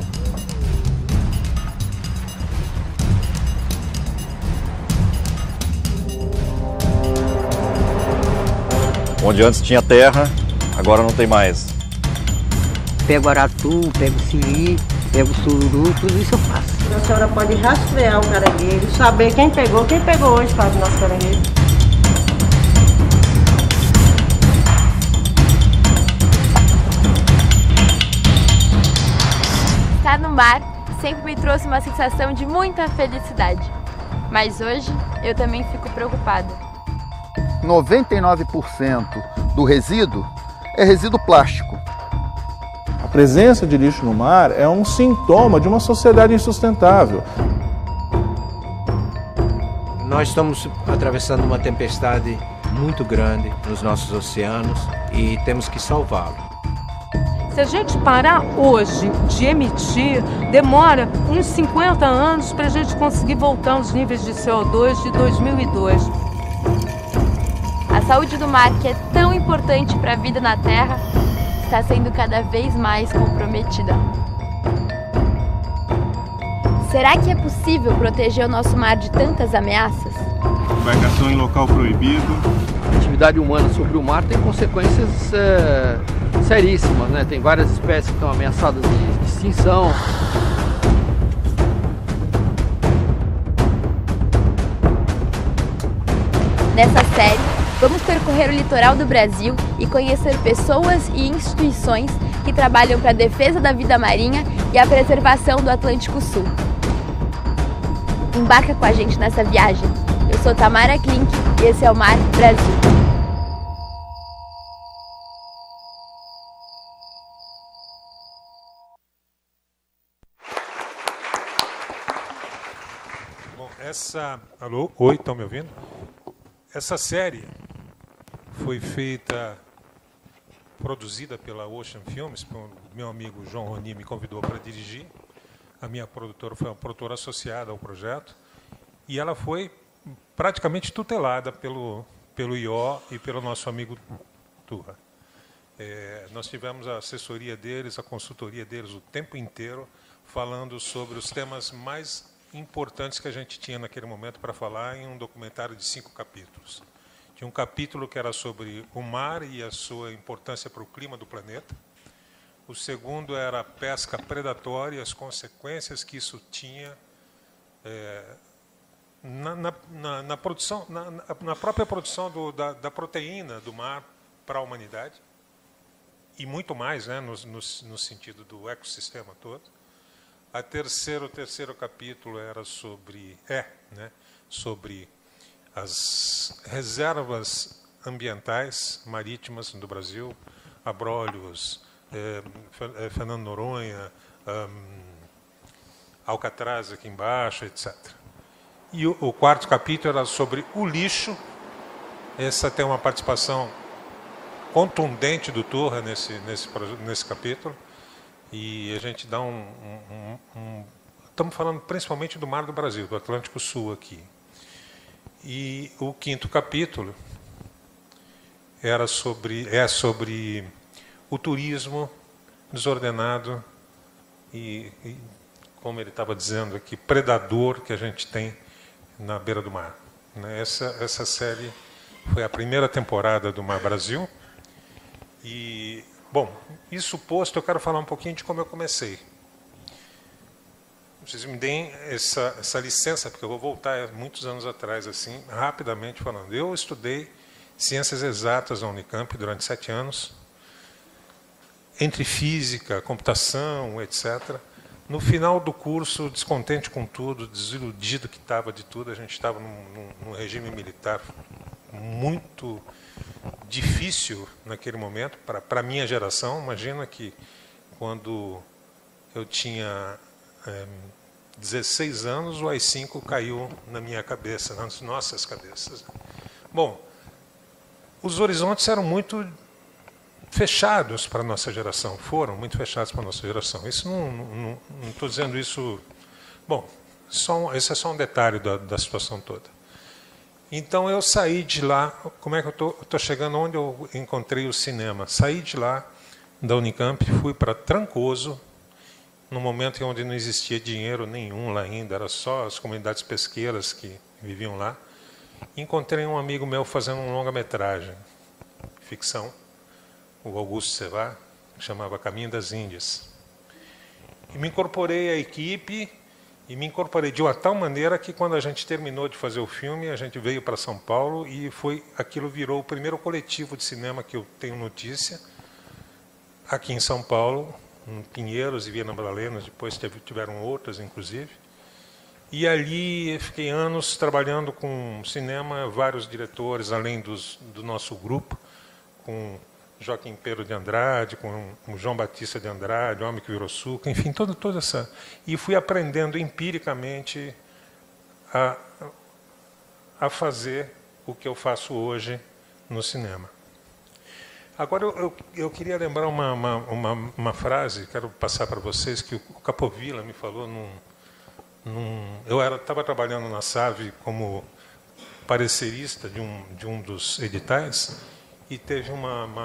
Speaker 20: Onde antes tinha terra, agora não tem mais.
Speaker 21: Pego aratu, pego siri, pego sururu, tudo isso eu faço.
Speaker 22: A senhora pode rastrear o caranguejo, saber quem pegou, quem pegou hoje faz o nosso caranguejo.
Speaker 19: Estar no mar sempre me trouxe uma sensação de muita felicidade. Mas hoje eu também fico preocupada.
Speaker 23: noventa e nove por cento do resíduo é resíduo plástico.
Speaker 24: A presença de lixo no mar é um sintoma de uma sociedade insustentável.
Speaker 25: Nós estamos atravessando uma tempestade muito grande nos nossos oceanos e temos que salvá-lo.
Speaker 26: Se a gente parar hoje de emitir, demora uns cinquenta anos para a gente conseguir voltar aos níveis de C O dois de dois mil e dois.
Speaker 19: A saúde do mar, que é tão importante para a vida na Terra, está sendo cada vez mais comprometida. Será que é possível proteger o nosso mar de tantas ameaças?
Speaker 27: Embarcação em local proibido.
Speaker 28: A atividade humana sobre o mar tem consequências é, seríssimas, né? Tem várias espécies que estão ameaçadas de extinção.
Speaker 19: Nessa série, vamos percorrer o litoral do Brasil e conhecer pessoas e instituições que trabalham para a defesa da vida marinha e a preservação do Atlântico Sul. Embarca com a gente nessa viagem. Eu sou Tamara Klink e esse é o Mar Brasil.
Speaker 18: Bom, essa... Alô? Oi, estão me ouvindo? Essa série foi feita, produzida pela Ocean Films, o meu amigo João Roni me convidou para dirigir. A minha produtora foi uma produtora associada ao projeto, e ela foi praticamente tutelada pelo, pelo I O e pelo nosso amigo Turra. É, nós tivemos a assessoria deles, a consultoria deles o tempo inteiro, falando sobre os temas mais importantes que a gente tinha naquele momento para falar em um documentário de cinco capítulos. Tinha um capítulo que era sobre o mar e a sua importância para o clima do planeta. O segundo era a pesca predatória e as consequências que isso tinha é, na, na, na, na, produção, na, na própria produção do, da, da proteína do mar para a humanidade. E muito mais, né, no, no, no sentido do ecossistema todo. A terceiro, o terceiro capítulo era sobre, é, né, sobre as reservas ambientais marítimas do Brasil, Abrolhos, é, Fernando Noronha, um, Alcatraz aqui embaixo, etcétera. E o, o quarto capítulo era sobre o lixo. Essa tem uma participação contundente do Turra nesse, nesse, nesse capítulo. E a gente dá um, um, um, um... Estamos falando principalmente do Mar do Brasil, do Atlântico Sul aqui. E o quinto capítulo era sobre, é sobre o turismo desordenado e, e, como ele estava dizendo aqui, predador que a gente tem na beira do mar. Essa, essa série foi a primeira temporada do Mar Brasil. E, bom, isso posto, eu quero falar um pouquinho de como eu comecei. Vocês me deem essa, essa licença, porque eu vou voltar muitos anos atrás, assim, rapidamente falando. Eu estudei Ciências Exatas na Unicamp durante sete anos, entre física, computação, etcétera. No final do curso, descontente com tudo, desiludido que estava de tudo, a gente estava num, num, num regime militar muito difícil naquele momento, para a minha geração. Imagina que quando eu tinha é, dezesseis anos, o A I cinco caiu na minha cabeça, nas nossas cabeças. Bom, os horizontes eram muito fechados para a nossa geração, foram muito fechados para a nossa geração. Isso não, não, não estou dizendo isso... Bom, só um, esse é só um detalhe da, da situação toda. Então eu saí de lá, como é que eu estou chegando onde eu encontrei o cinema? Saí de lá, da Unicamp, fui para Trancoso, no momento em onde não existia dinheiro nenhum lá ainda, era só as comunidades pesqueiras que viviam lá. Encontrei um amigo meu fazendo um longa-metragem, ficção, o Augusto Cevá, que chamava Caminho das Índias. E me incorporei à equipe, e me incorporei de uma tal maneira que, quando a gente terminou de fazer o filme, a gente veio para São Paulo e foi, aquilo virou o primeiro coletivo de cinema que eu tenho notícia, aqui em São Paulo, em Pinheiros e Viana Madalena, depois teve, tiveram outras, inclusive. E ali fiquei anos trabalhando com cinema, vários diretores, além dos, do nosso grupo, com Joaquim Pedro de Andrade, com o João Batista de Andrade, o Homem que Virou Suco, enfim, toda, toda essa... E fui aprendendo empiricamente a, a fazer o que eu faço hoje no cinema. Agora, eu, eu, eu queria lembrar uma, uma, uma, uma frase, quero passar para vocês, que o Capovilla me falou num... num eu estava trabalhando na S A V como parecerista de um, de um dos editais, e teve uma, uma,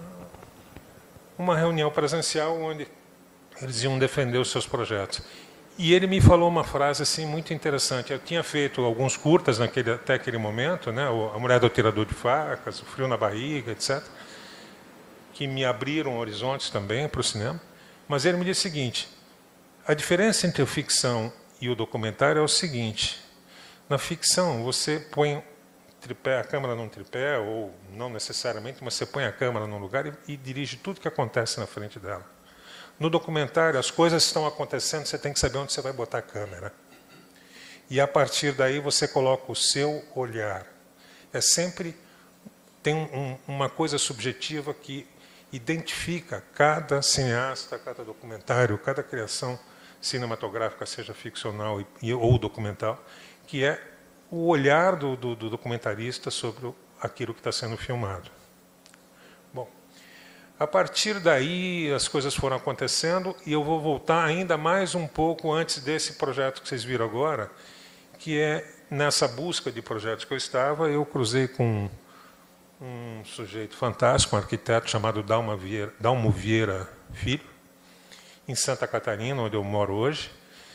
Speaker 18: uma reunião presencial onde eles iam defender os seus projetos. E ele me falou uma frase assim muito interessante. Eu tinha feito alguns curtas naquele, até aquele momento, né? A Mulher do Atirador de Facas, O Frio na Barriga, etcétera, que me abriram horizontes também para o cinema. Mas ele me disse o seguinte: a diferença entre a ficção e o documentário é o seguinte: na ficção você põe tripé, a câmera num tripé, ou não necessariamente, mas você põe a câmera num lugar e, e dirige tudo que acontece na frente dela. No documentário, as coisas estão acontecendo, você tem que saber onde você vai botar a câmera. E, a partir daí, você coloca o seu olhar. É sempre... Tem um, uma coisa subjetiva que identifica cada cineasta, cada documentário, cada criação cinematográfica, seja ficcional e, ou documental, que é o olhar do, do, do documentarista sobre aquilo que está sendo filmado. Bom, a partir daí as coisas foram acontecendo, e eu vou voltar ainda mais um pouco antes desse projeto que vocês viram agora, que é, nessa busca de projetos que eu estava, eu cruzei com um sujeito fantástico, um arquiteto chamado Dalmo Vieira, Dalmo Vieira Filho, em Santa Catarina, onde eu moro hoje.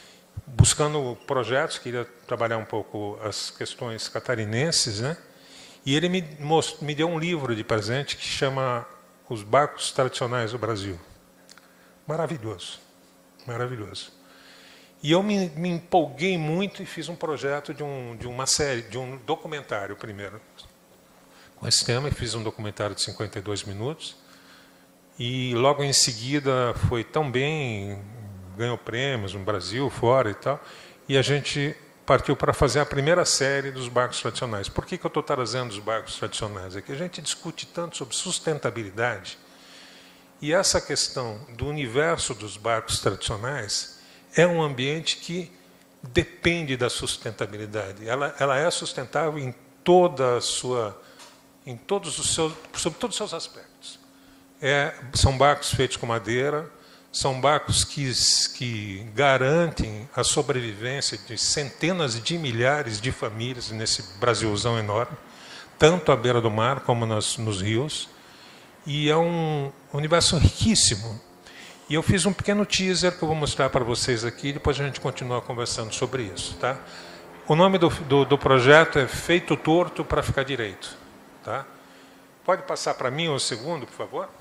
Speaker 18: buscando projetos, queria trabalhar um pouco as questões catarinenses, né? E ele me, most, me deu um livro de presente que chama Os Barcos Tradicionais do Brasil. Maravilhoso, maravilhoso. E eu me, me empolguei muito e fiz um projeto de, um, de uma série, de um documentário primeiro, com esse tema, e fiz um documentário de cinquenta e dois minutos. E logo em seguida foi tão bem, ganhou prêmios no Brasil, fora e tal, e a gente partiu para fazer a primeira série dos barcos tradicionais. Por que que eu estou trazendo os barcos tradicionais? É que a gente discute tanto sobre sustentabilidade, e essa questão do universo dos barcos tradicionais é um ambiente que depende da sustentabilidade. Ela, ela é sustentável em toda a sua, em todos os seus, sobre todos os seus aspectos. É, são barcos feitos com madeira, são barcos que, que garantem a sobrevivência de centenas de milhares de famílias nesse Brasilzão enorme, tanto à beira do mar como nas, nos rios. E é um universo riquíssimo. E eu fiz um pequeno teaser que eu vou mostrar para vocês aqui, depois a gente continua conversando sobre isso. Tá? O nome do, do, do projeto é Feito Torto para Ficar Direito. Tá? Pode passar para mim o segundo, por favor?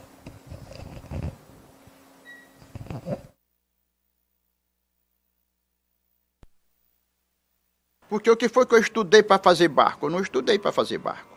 Speaker 23: Porque o que foi que eu estudei para fazer barco? Eu não estudei para fazer barco.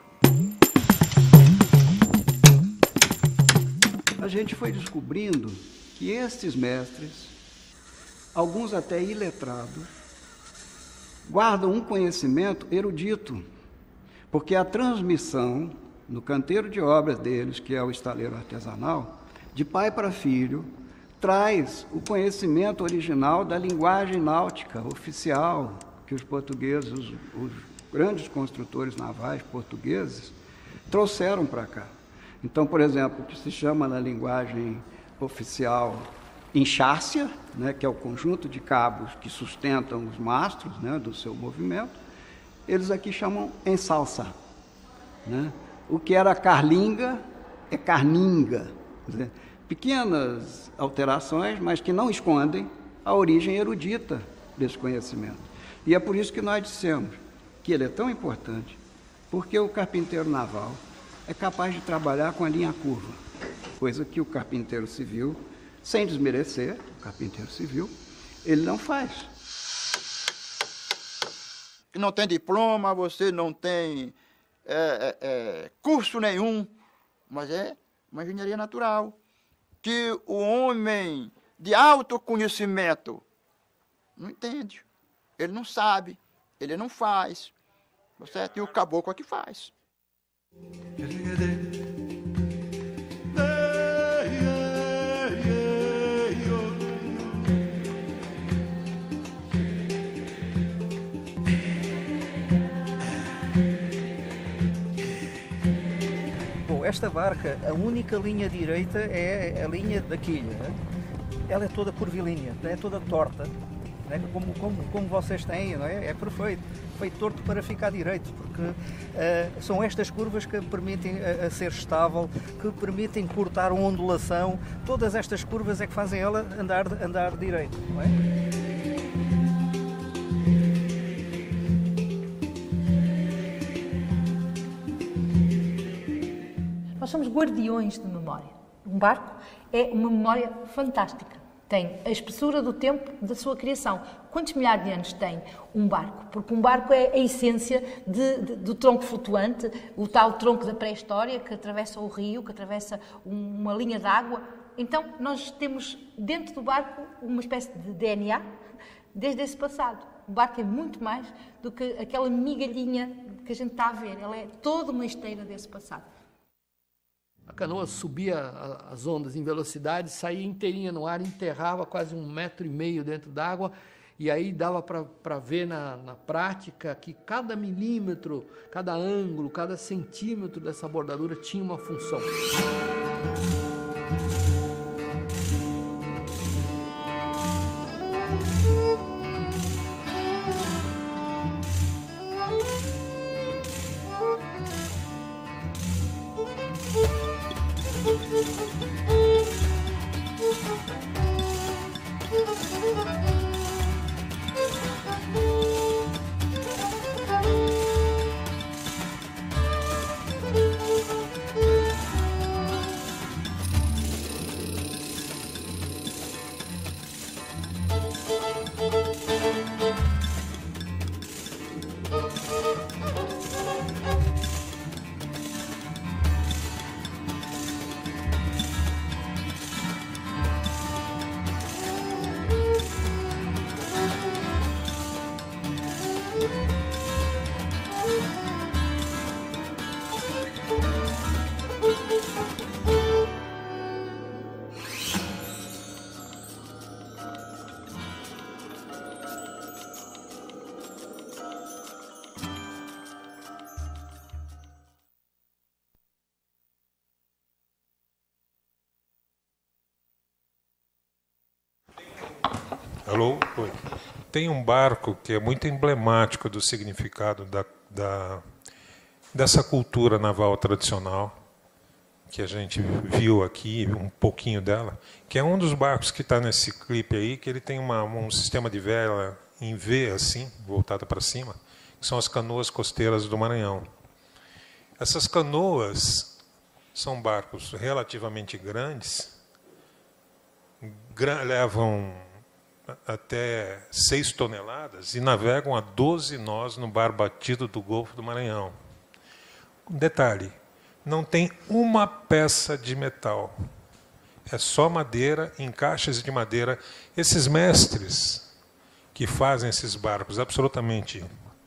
Speaker 2: A gente foi descobrindo que estes mestres, alguns até iletrados, guardam um conhecimento erudito, porque a transmissão no canteiro de obras deles, que é o estaleiro artesanal, de pai para filho, traz o conhecimento original da linguagem náutica oficial que os portugueses, os, os grandes construtores navais portugueses, trouxeram para cá. Então, por exemplo, o que se chama na linguagem oficial enxárcia, né, que é o conjunto de cabos que sustentam os mastros, né, do seu movimento, eles aqui chamam ensalsa. Né? O que era carlinga é carninga. Quer dizer, pequenas alterações, mas que não escondem a origem erudita desse conhecimento. E é por isso que nós dissemos que ele é tão importante, porque o carpinteiro naval é capaz de trabalhar com a linha curva, coisa que o carpinteiro civil, sem desmerecer o carpinteiro civil, ele não faz.
Speaker 23: Não tem diploma, você não tem é, é, é, curso nenhum, mas é uma engenharia natural, que o homem de autoconhecimento não entende, ele não sabe, ele não faz, certo? E o caboclo é que faz.
Speaker 3: Bom, esta barca, a única linha direita é a linha da quilha. Né? Ela é toda curvilínea, é toda torta, né? como, como, como vocês têm, não é? É perfeito. Feito torto para ficar direito, porque uh, são estas curvas que permitem a, a ser estável, que permitem cortar uma ondulação. Todas estas curvas é que fazem ela andar, andar direito, não é?
Speaker 26: Nós somos guardiões de memória. Um barco é uma memória fantástica. Tem a espessura do tempo da sua criação. Quantos milhares de anos tem um barco? Porque um barco é a essência de, de, do tronco flutuante, o tal tronco da pré-história que atravessa o rio, que atravessa um, uma linha de água. Então, nós temos dentro do barco uma espécie de D N A desde esse passado. O barco é muito mais do que aquela migalhinha que a gente está a ver. Ela é toda uma esteira desse passado.
Speaker 28: A canoa subia as ondas em velocidade, saía inteirinha no ar, enterrava quase um metro e meio dentro d'água, e aí dava para ver na, na prática que cada milímetro, cada ângulo, cada centímetro dessa bordadura tinha uma função.
Speaker 18: Alô? Oi. Tem um barco que é muito emblemático do significado da, da, dessa cultura naval tradicional, que a gente viu aqui, um pouquinho dela, que é um dos barcos que está nesse clipe aí, que ele tem uma, um sistema de vela em V, assim, voltada para cima, que são as canoas costeiras do Maranhão. Essas canoas são barcos relativamente grandes, gra levam até seis toneladas e navegam a doze nós no bar batido do Golfo do Maranhão. Um detalhe, não tem uma peça de metal. É só madeira, encaixes de madeira. Esses mestres que fazem esses barcos absolutamente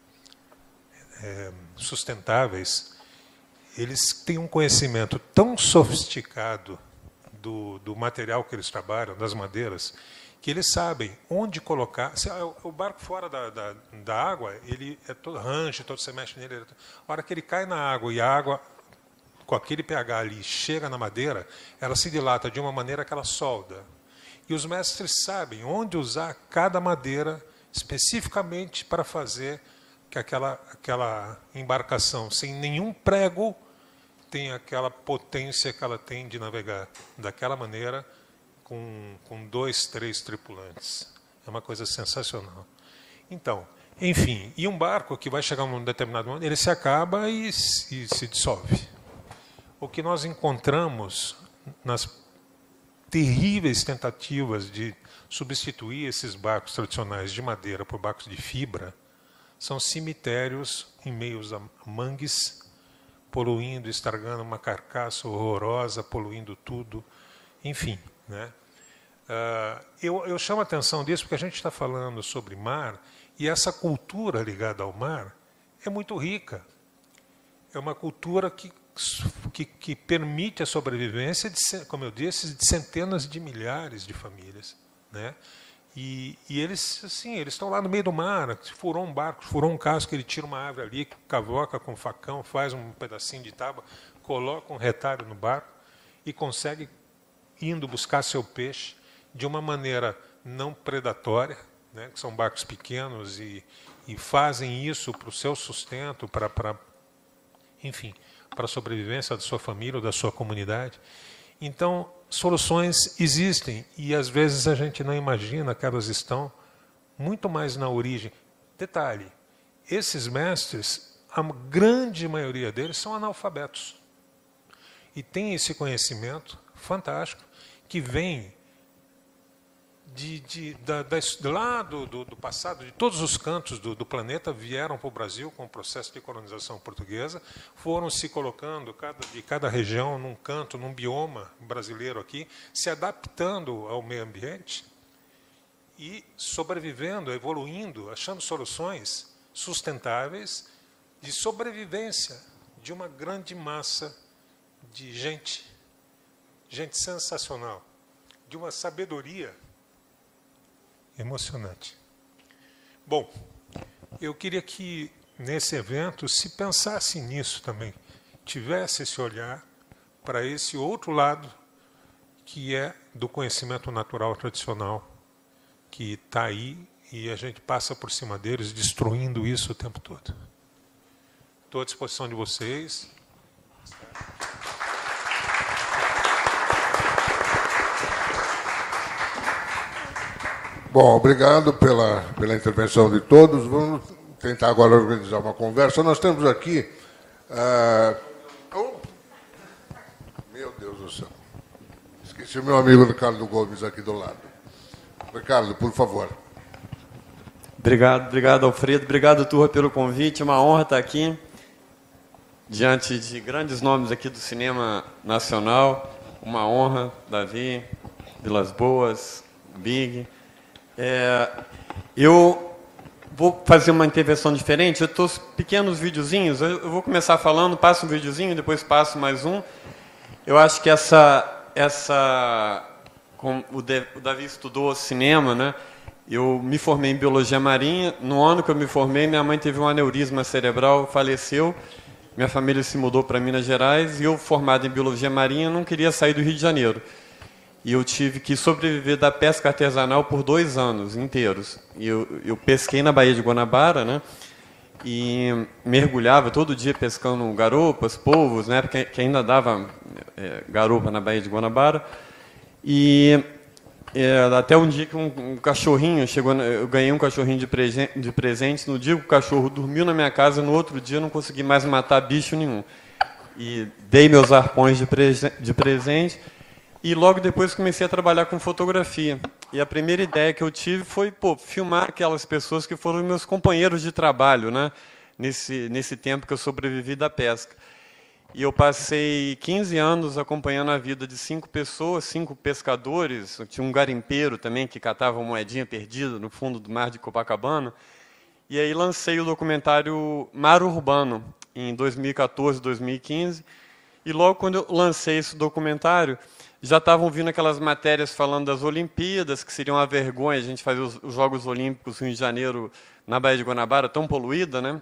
Speaker 18: é, sustentáveis, eles têm um conhecimento tão sofisticado do, do material que eles trabalham, das madeiras, que eles sabem onde colocar. Se, o barco fora da, da, da água, ele é todo range, todo você mexe nele. Ele, a hora que ele cai na água e a água, com aquele pH ali, chega na madeira, ela se dilata de uma maneira que ela solda. E os mestres sabem onde usar cada madeira especificamente para fazer que aquela, aquela embarcação, sem nenhum prego, tenha aquela potência que ela tem de navegar daquela maneira, com, com dois, três tripulantes. É uma coisa sensacional. Então, enfim, e um barco que vai chegar num determinado momento, ele se acaba e, e se dissolve. O que nós encontramos nas terríveis tentativas de substituir esses barcos tradicionais de madeira por barcos de fibra são cemitérios em meios a mangues, poluindo, estragando uma carcaça horrorosa, poluindo tudo, enfim. Né? Uh, eu, eu chamo a atenção disso porque a gente está falando sobre mar e essa cultura ligada ao mar é muito rica. É uma cultura que Que, que permite a sobrevivência, de, como eu disse, de centenas de milhares de famílias. Né? E, e eles assim, eles estão lá no meio do mar, se furou um barco, furou um casco, ele tira uma árvore ali, cavoca com um facão, faz um pedacinho de tábua, coloca um retalho no barco e consegue, indo buscar seu peixe, de uma maneira não predatória, né? Que são barcos pequenos e, e fazem isso para o seu sustento, para, para enfim, para a sobrevivência da sua família ou da sua comunidade. Então, soluções existem e, às vezes, a gente não imagina que elas estão muito mais na origem. Detalhe, esses mestres, a grande maioria deles são analfabetos. E têm esse conhecimento fantástico que vem de, de, da, da, lá do, do, do passado, de todos os cantos do, do planeta, vieram para o Brasil com o processo de colonização portuguesa, foram se colocando cada, de cada região num canto, num bioma brasileiro aqui, se adaptando ao meio ambiente e sobrevivendo, evoluindo, achando soluções sustentáveis de sobrevivência de uma grande massa de gente, gente sensacional, de uma sabedoria emocionante. Bom, eu queria que nesse evento se pensasse nisso também, tivesse esse olhar para esse outro lado que é do conhecimento natural tradicional, que está aí e a gente passa por cima deles, destruindo isso o tempo todo. Estou à disposição de vocês.
Speaker 1: Bom, obrigado pela, pela intervenção de todos. Vamos tentar agora organizar uma conversa. Nós temos aqui... Uh... Oh. Meu Deus do céu. Esqueci o meu amigo Ricardo Gomes aqui do lado. Ricardo, por favor.
Speaker 4: Obrigado, obrigado, Alfredo. Obrigado, Turra, pelo convite. É uma honra estar aqui, diante de grandes nomes aqui do cinema nacional. Uma honra, Davi, Vilas Boas, Big... É, eu vou fazer uma intervenção diferente. Eu estou pequenos videozinhos. Eu, eu vou começar falando, passo um videozinho, depois passo mais um. Eu acho que essa, essa, como o, De, o Davi estudou cinema, né? Eu me formei em biologia marinha. No ano que eu me formei, minha mãe teve um aneurisma cerebral, faleceu. Minha família se mudou para Minas Gerais e eu, formado em biologia marinha, não queria sair do Rio de Janeiro. e eu tive que sobreviver da pesca artesanal por dois anos inteiros. E eu, eu pesquei na Baía de Guanabara, né? E mergulhava todo dia pescando garopas, polvos, né? Porque que ainda dava é, garopa na Baía de Guanabara. E é, até um dia que um, um cachorrinho chegou, eu ganhei um cachorrinho de, presen de presente. No dia que o cachorro dormiu na minha casa, no outro dia eu não consegui mais matar bicho nenhum. E dei meus arpões de, presen de presente. E logo depois comecei a trabalhar com fotografia. E a primeira ideia que eu tive foi, pô, filmar aquelas pessoas que foram meus companheiros de trabalho, né? Nesse, nesse tempo que eu sobrevivi da pesca. E eu passei quinze anos acompanhando a vida de cinco pessoas, cinco pescadores. Tinha um garimpeiro também que catava uma moedinha perdida no fundo do mar de Copacabana. E aí lancei o documentário Mar Urbano, em dois mil e quatorze, dois mil e quinze. E logo quando eu lancei esse documentário, já estavam vindo aquelas matérias falando das Olimpíadas, que seriam uma vergonha a gente fazer os, os Jogos Olímpicos no Rio de Janeiro, na Baía de Guanabara, tão poluída, né?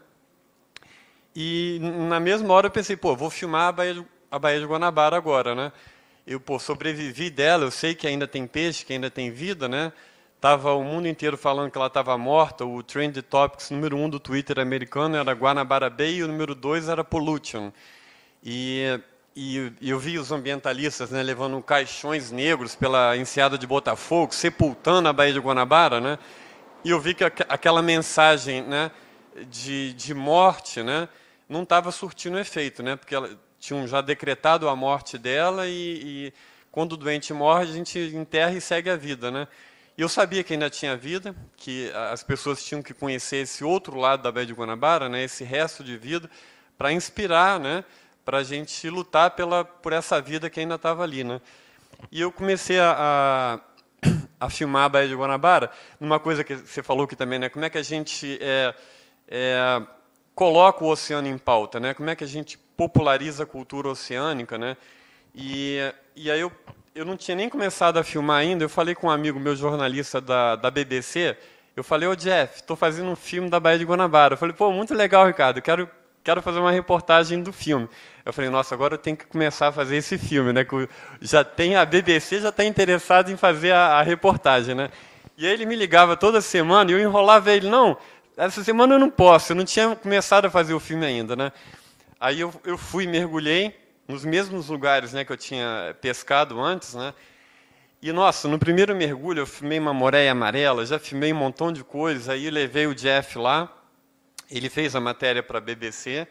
Speaker 4: E na mesma hora eu pensei, pô, vou filmar a Baía de, a Baía de Guanabara agora, né? Eu, pô, sobrevivi dela, eu sei que ainda tem peixe, que ainda tem vida, né? Tava o mundo inteiro falando que ela estava morta, o Trend Topics número um do Twitter americano era Guanabara Bay e o número dois era Pollution. E... E eu vi os ambientalistas, né, levando caixões negros pela enseada de Botafogo, sepultando a Baía de Guanabara, né? E eu vi que aquela mensagem, né, de, de morte, né, não estava surtindo efeito, né? Porque ela, tinham já decretado a morte dela e, e quando o doente morre, a gente enterra e segue a vida, né? E eu sabia que ainda tinha vida, que as pessoas tinham que conhecer esse outro lado da Baía de Guanabara, né, esse resto de vida, para inspirar, né, para a gente lutar pela, por essa vida que ainda estava ali, né? E eu comecei a, a, a filmar a Baía de Guanabara, numa coisa que você falou que também, né? Como é que a gente é, é, coloca o oceano em pauta, né? Como é que a gente populariza a cultura oceânica, né? E, e aí eu, eu não tinha nem começado a filmar ainda, eu falei com um amigo meu, jornalista da, da B B C, eu falei, ô Jeff, estou fazendo um filme da Baía de Guanabara. Eu falei, pô, muito legal, Ricardo, eu quero... quero fazer uma reportagem do filme. Eu falei, nossa, agora eu tenho que começar a fazer esse filme, né? Que já tem, a B B C já está interessada em fazer a, a reportagem, né? E aí ele me ligava toda semana e eu enrolava ele, não, essa semana eu não posso, eu não tinha começado a fazer o filme ainda, né? Aí eu, eu fui, mergulhei nos mesmos lugares, né, que eu tinha pescado antes, né? E, nossa, no primeiro mergulho eu filmei uma moreia amarela, já filmei um montão de coisas, aí levei o Jeff lá, ele fez a matéria para a B B C,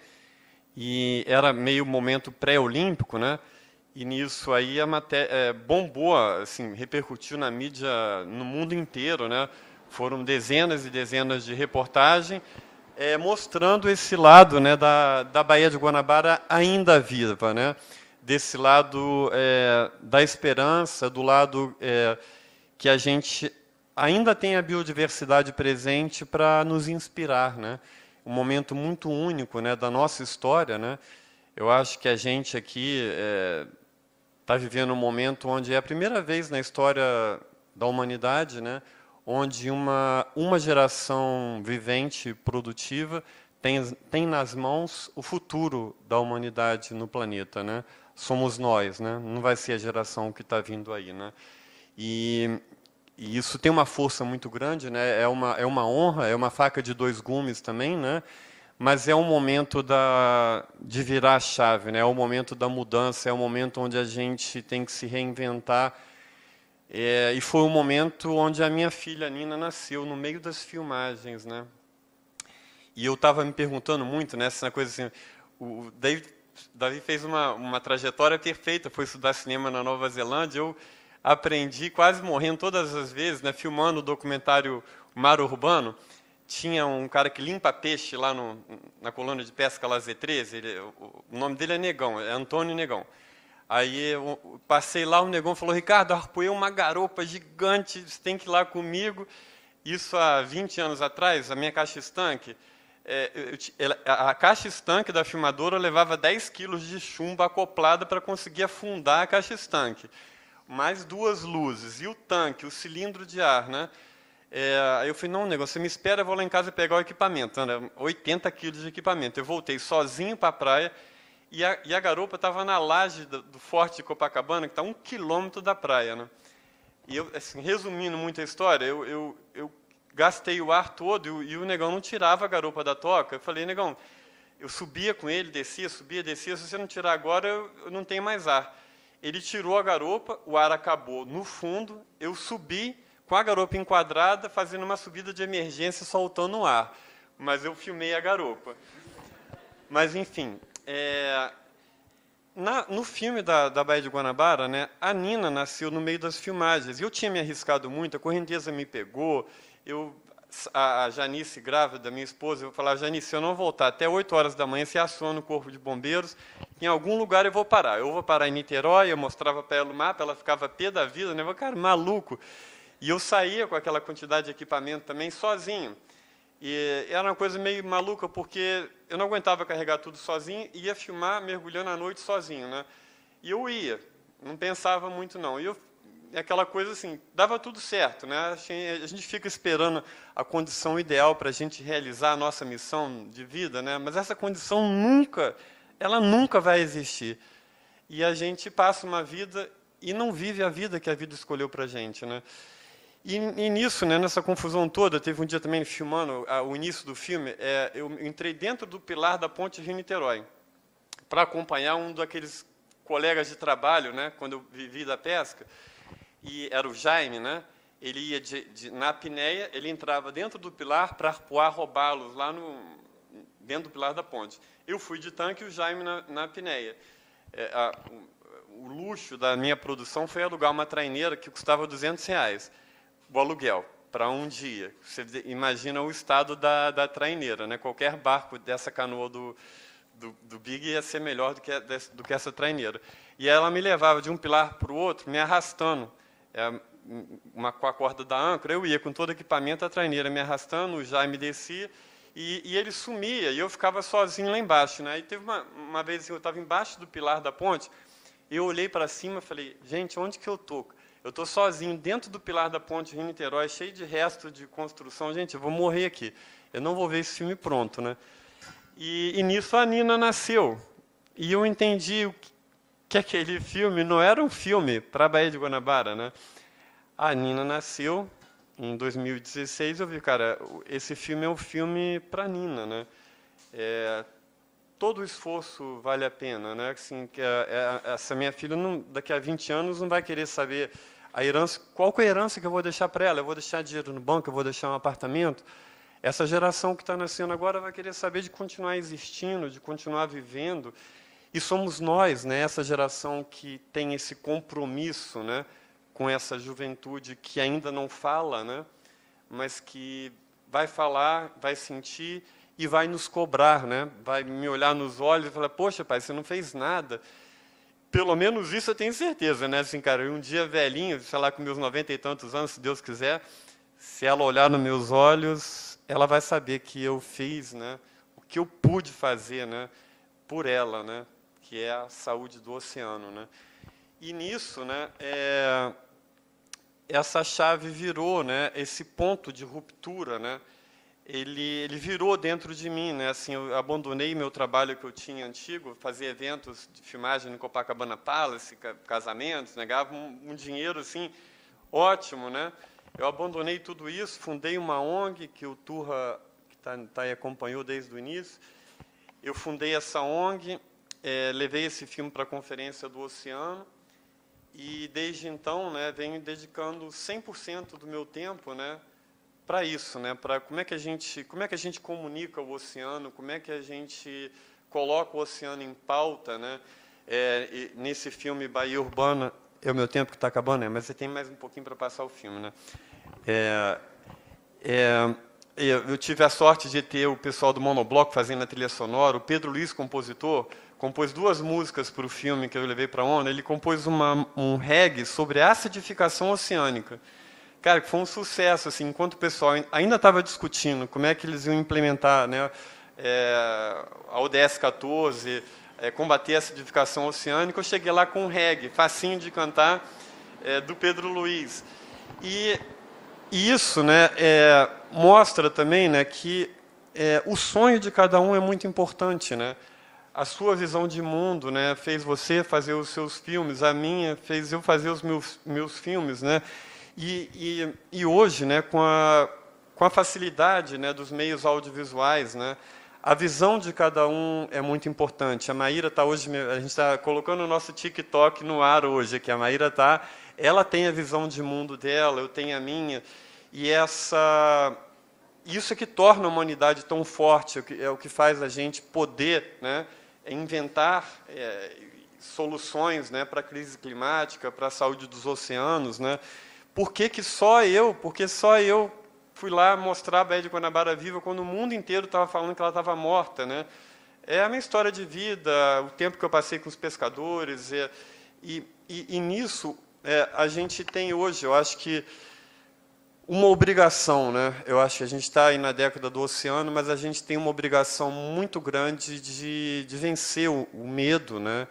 Speaker 4: e era meio momento pré-olímpico, né? E nisso aí a matéria é, bombou, assim, repercutiu na mídia no mundo inteiro, né? Foram dezenas e dezenas de reportagens é, mostrando esse lado, né, da, da Baía de Guanabara ainda viva, né? Desse lado é, da esperança, do lado é, que a gente ainda tem a biodiversidade presente para nos inspirar, né? Um momento muito único, né, da nossa história, né? Eu acho que a gente aqui está é, vivendo um momento onde é a primeira vez na história da humanidade, né, onde uma, uma geração vivente, produtiva, tem, tem nas mãos o futuro da humanidade no planeta, né? Somos nós, né? Não vai ser a geração que está vindo aí, né? E... E isso tem uma força muito grande, né? É uma, é uma honra, é uma faca de dois gumes também, né? Mas é um momento da, de virar a chave, né? É o momento da mudança, é o momento onde a gente tem que se reinventar. É, e foi o momento onde a minha filha Nina nasceu, no meio das filmagens, né? E eu estava me perguntando muito, né? Essa coisa assim, o David, Davi fez uma, uma trajetória perfeita, foi estudar cinema na Nova Zelândia, eu aprendi quase morrendo todas as vezes, né, filmando o documentário Mar Urbano. Tinha um cara que limpa peixe lá no, na colônia de pesca lá Z treze, ele, o, o nome dele é Negão, é Antônio Negão. Aí eu passei lá, o Negão falou, Ricardo, arpoei uma garopa gigante, você tem que ir lá comigo. Isso há vinte anos atrás, a minha caixa estanque, é, eu, a caixa estanque da filmadora levava dez quilos de chumbo acoplada para conseguir afundar a caixa estanque. Mais duas luzes, e o tanque, o cilindro de ar, né? É, aí eu falei, não, negócio, você me espera, eu vou lá em casa pegar o equipamento. Né? oitenta quilos de equipamento. Eu voltei sozinho para a praia, e a, e a garopa estava na laje do, do Forte de Copacabana, que está a um quilômetro da praia, né? E eu, assim, resumindo muito a história, eu, eu, eu gastei o ar todo e o, e o negão não tirava a garopa da toca. Eu falei, negão, eu subia com ele, descia, subia, descia, se você não tirar agora, eu, eu não tenho mais ar. Ele tirou a garopa, o ar acabou no fundo, eu subi com a garopa enquadrada, fazendo uma subida de emergência, soltando o ar. Mas eu filmei a garopa. Mas, enfim, é, na, no filme da, da Baía de Guanabara, né, a Nina nasceu no meio das filmagens. Eu tinha me arriscado muito, a correnteza me pegou, eu... a Janice, grávida, minha esposa, eu falava, Janice, se eu não voltar até oito horas da manhã, se aciona o Corpo de Bombeiros, em algum lugar eu vou parar. Eu vou parar em Niterói, eu mostrava para ela o mapa, ela ficava pé da vida, né? Eu, cara, maluco. E eu saía com aquela quantidade de equipamento também sozinho. E era uma coisa meio maluca, porque eu não aguentava carregar tudo sozinho, e ia filmar mergulhando à noite sozinho, né? E eu ia, não pensava muito, não. E eu aquela coisa assim, dava tudo certo, né? A gente fica esperando a condição ideal para a gente realizar a nossa missão de vida, né? Mas essa condição nunca, ela nunca vai existir. E a gente passa uma vida e não vive a vida que a vida escolheu para a gente, né? E, e nisso, né, nessa confusão toda, teve um dia também filmando a, o início do filme, é, eu entrei dentro do pilar da ponte Rio-Niterói para acompanhar um daqueles colegas de trabalho, né? Quando eu vivi da pesca. E era o Jaime, né? Ele ia de, de, na apneia, ele entrava dentro do pilar para arpoar robalos lá no dentro do pilar da ponte. Eu fui de tanque e o Jaime na, na apneia. É, a, o, o luxo da minha produção foi alugar uma traineira que custava duzentos reais, o aluguel, para um dia. Você imagina o estado da, da traineira, né? Qualquer barco dessa canoa do, do, do Big ia ser melhor do que, do que essa traineira. E ela me levava de um pilar para o outro, me arrastando. É, uma, com a corda da âncora, eu ia com todo o equipamento, a traineira me arrastando, o Jaime descia, e, e ele sumia, e eu ficava sozinho lá embaixo, né? E teve uma, uma vez assim, eu estava embaixo do pilar da ponte, eu olhei para cima e falei, gente, onde que eu estou? Eu estou sozinho dentro do pilar da ponte Rio-Niterói, cheio de resto de construção, gente, eu vou morrer aqui, eu não vou ver esse filme pronto, né? E, e nisso a Nina nasceu, e eu entendi o que que aquele filme não era um filme para a Baía de Guanabara, né? A Nina nasceu em dois mil e dezesseis, eu vi, cara, esse filme é um filme para a Nina, né? É, todo o esforço vale a pena, né? Assim, que a, a, essa minha filha, não, daqui a vinte anos, não vai querer saber a herança, qual que é a herança que eu vou deixar para ela? Eu vou deixar dinheiro no banco, eu vou deixar um apartamento? Essa geração que está nascendo agora vai querer saber de continuar existindo, de continuar vivendo. E somos nós, né, essa geração que tem esse compromisso, né, com essa juventude que ainda não fala, né, mas que vai falar, vai sentir e vai nos cobrar, né, vai me olhar nos olhos e falar, poxa, pai, você não fez nada. Pelo menos isso eu tenho certeza, né, assim, cara, um dia velhinho, sei lá, com meus noventa e tantos anos, se Deus quiser, se ela olhar nos meus olhos, ela vai saber que eu fiz, né, o que eu pude fazer, né, por ela, né, que é a saúde do oceano, né? E nisso, né, é, essa chave virou, né, esse ponto de ruptura, né, ele, ele virou dentro de mim, né, assim, eu abandonei meu trabalho que eu tinha antigo, fazia eventos de filmagem no Copacabana Palace, casamentos, né, ganhava um, um dinheiro assim ótimo, né? Eu abandonei tudo isso, fundei uma O N G que o Turra que tá, tá aí, acompanhou desde o início. Eu fundei essa O N G. É, levei esse filme para a Conferência do Oceano e, desde então, né, venho dedicando cem por cento do meu tempo, né, para isso, né, para como é que a gente, como é que a gente comunica o oceano, como é que a gente coloca o oceano em pauta, né? É, nesse filme Baía Urbana, é o meu tempo que está acabando, né, mas você tem mais um pouquinho para passar o filme, né? É, é, eu tive a sorte de ter o pessoal do Monobloco fazendo a trilha sonora, o Pedro Luiz, compositor, compôs duas músicas para o filme que eu levei para a ONU. Ele compôs uma, um reggae sobre a acidificação oceânica. Cara, que foi um sucesso, assim, enquanto o pessoal ainda estava discutindo como é que eles iam implementar, né, é, a O D S quatorze, é, combater a acidificação oceânica, eu cheguei lá com um reggae, facinho de cantar, é, do Pedro Luiz. E, e isso, né, é, mostra também, né, que é, o sonho de cada um é muito importante, né? a sua visão de mundo, né, fez você fazer os seus filmes, a minha fez eu fazer os meus, meus filmes, né, e, e, e hoje, né, com a, com a facilidade, né, dos meios audiovisuais, né, a visão de cada um é muito importante. A Maíra está hoje, a gente está colocando o nosso TikTok no ar hoje, que a Maíra está, ela tem a visão de mundo dela, eu tenho a minha, e essa, isso é que torna a humanidade tão forte, é o que faz a gente poder, né, inventar é, soluções, né, para a crise climática, para a saúde dos oceanos, né? Por que que só eu, porque só eu fui lá mostrar a Baía de Guanabara viva quando o mundo inteiro estava falando que ela estava morta, né? É a minha história de vida, o tempo que eu passei com os pescadores, é, e, e, e nisso é, a gente tem hoje, eu acho que uma obrigação, né? Eu acho que a gente está aí na década do oceano, mas a gente tem uma obrigação muito grande de, de vencer o, o medo, né?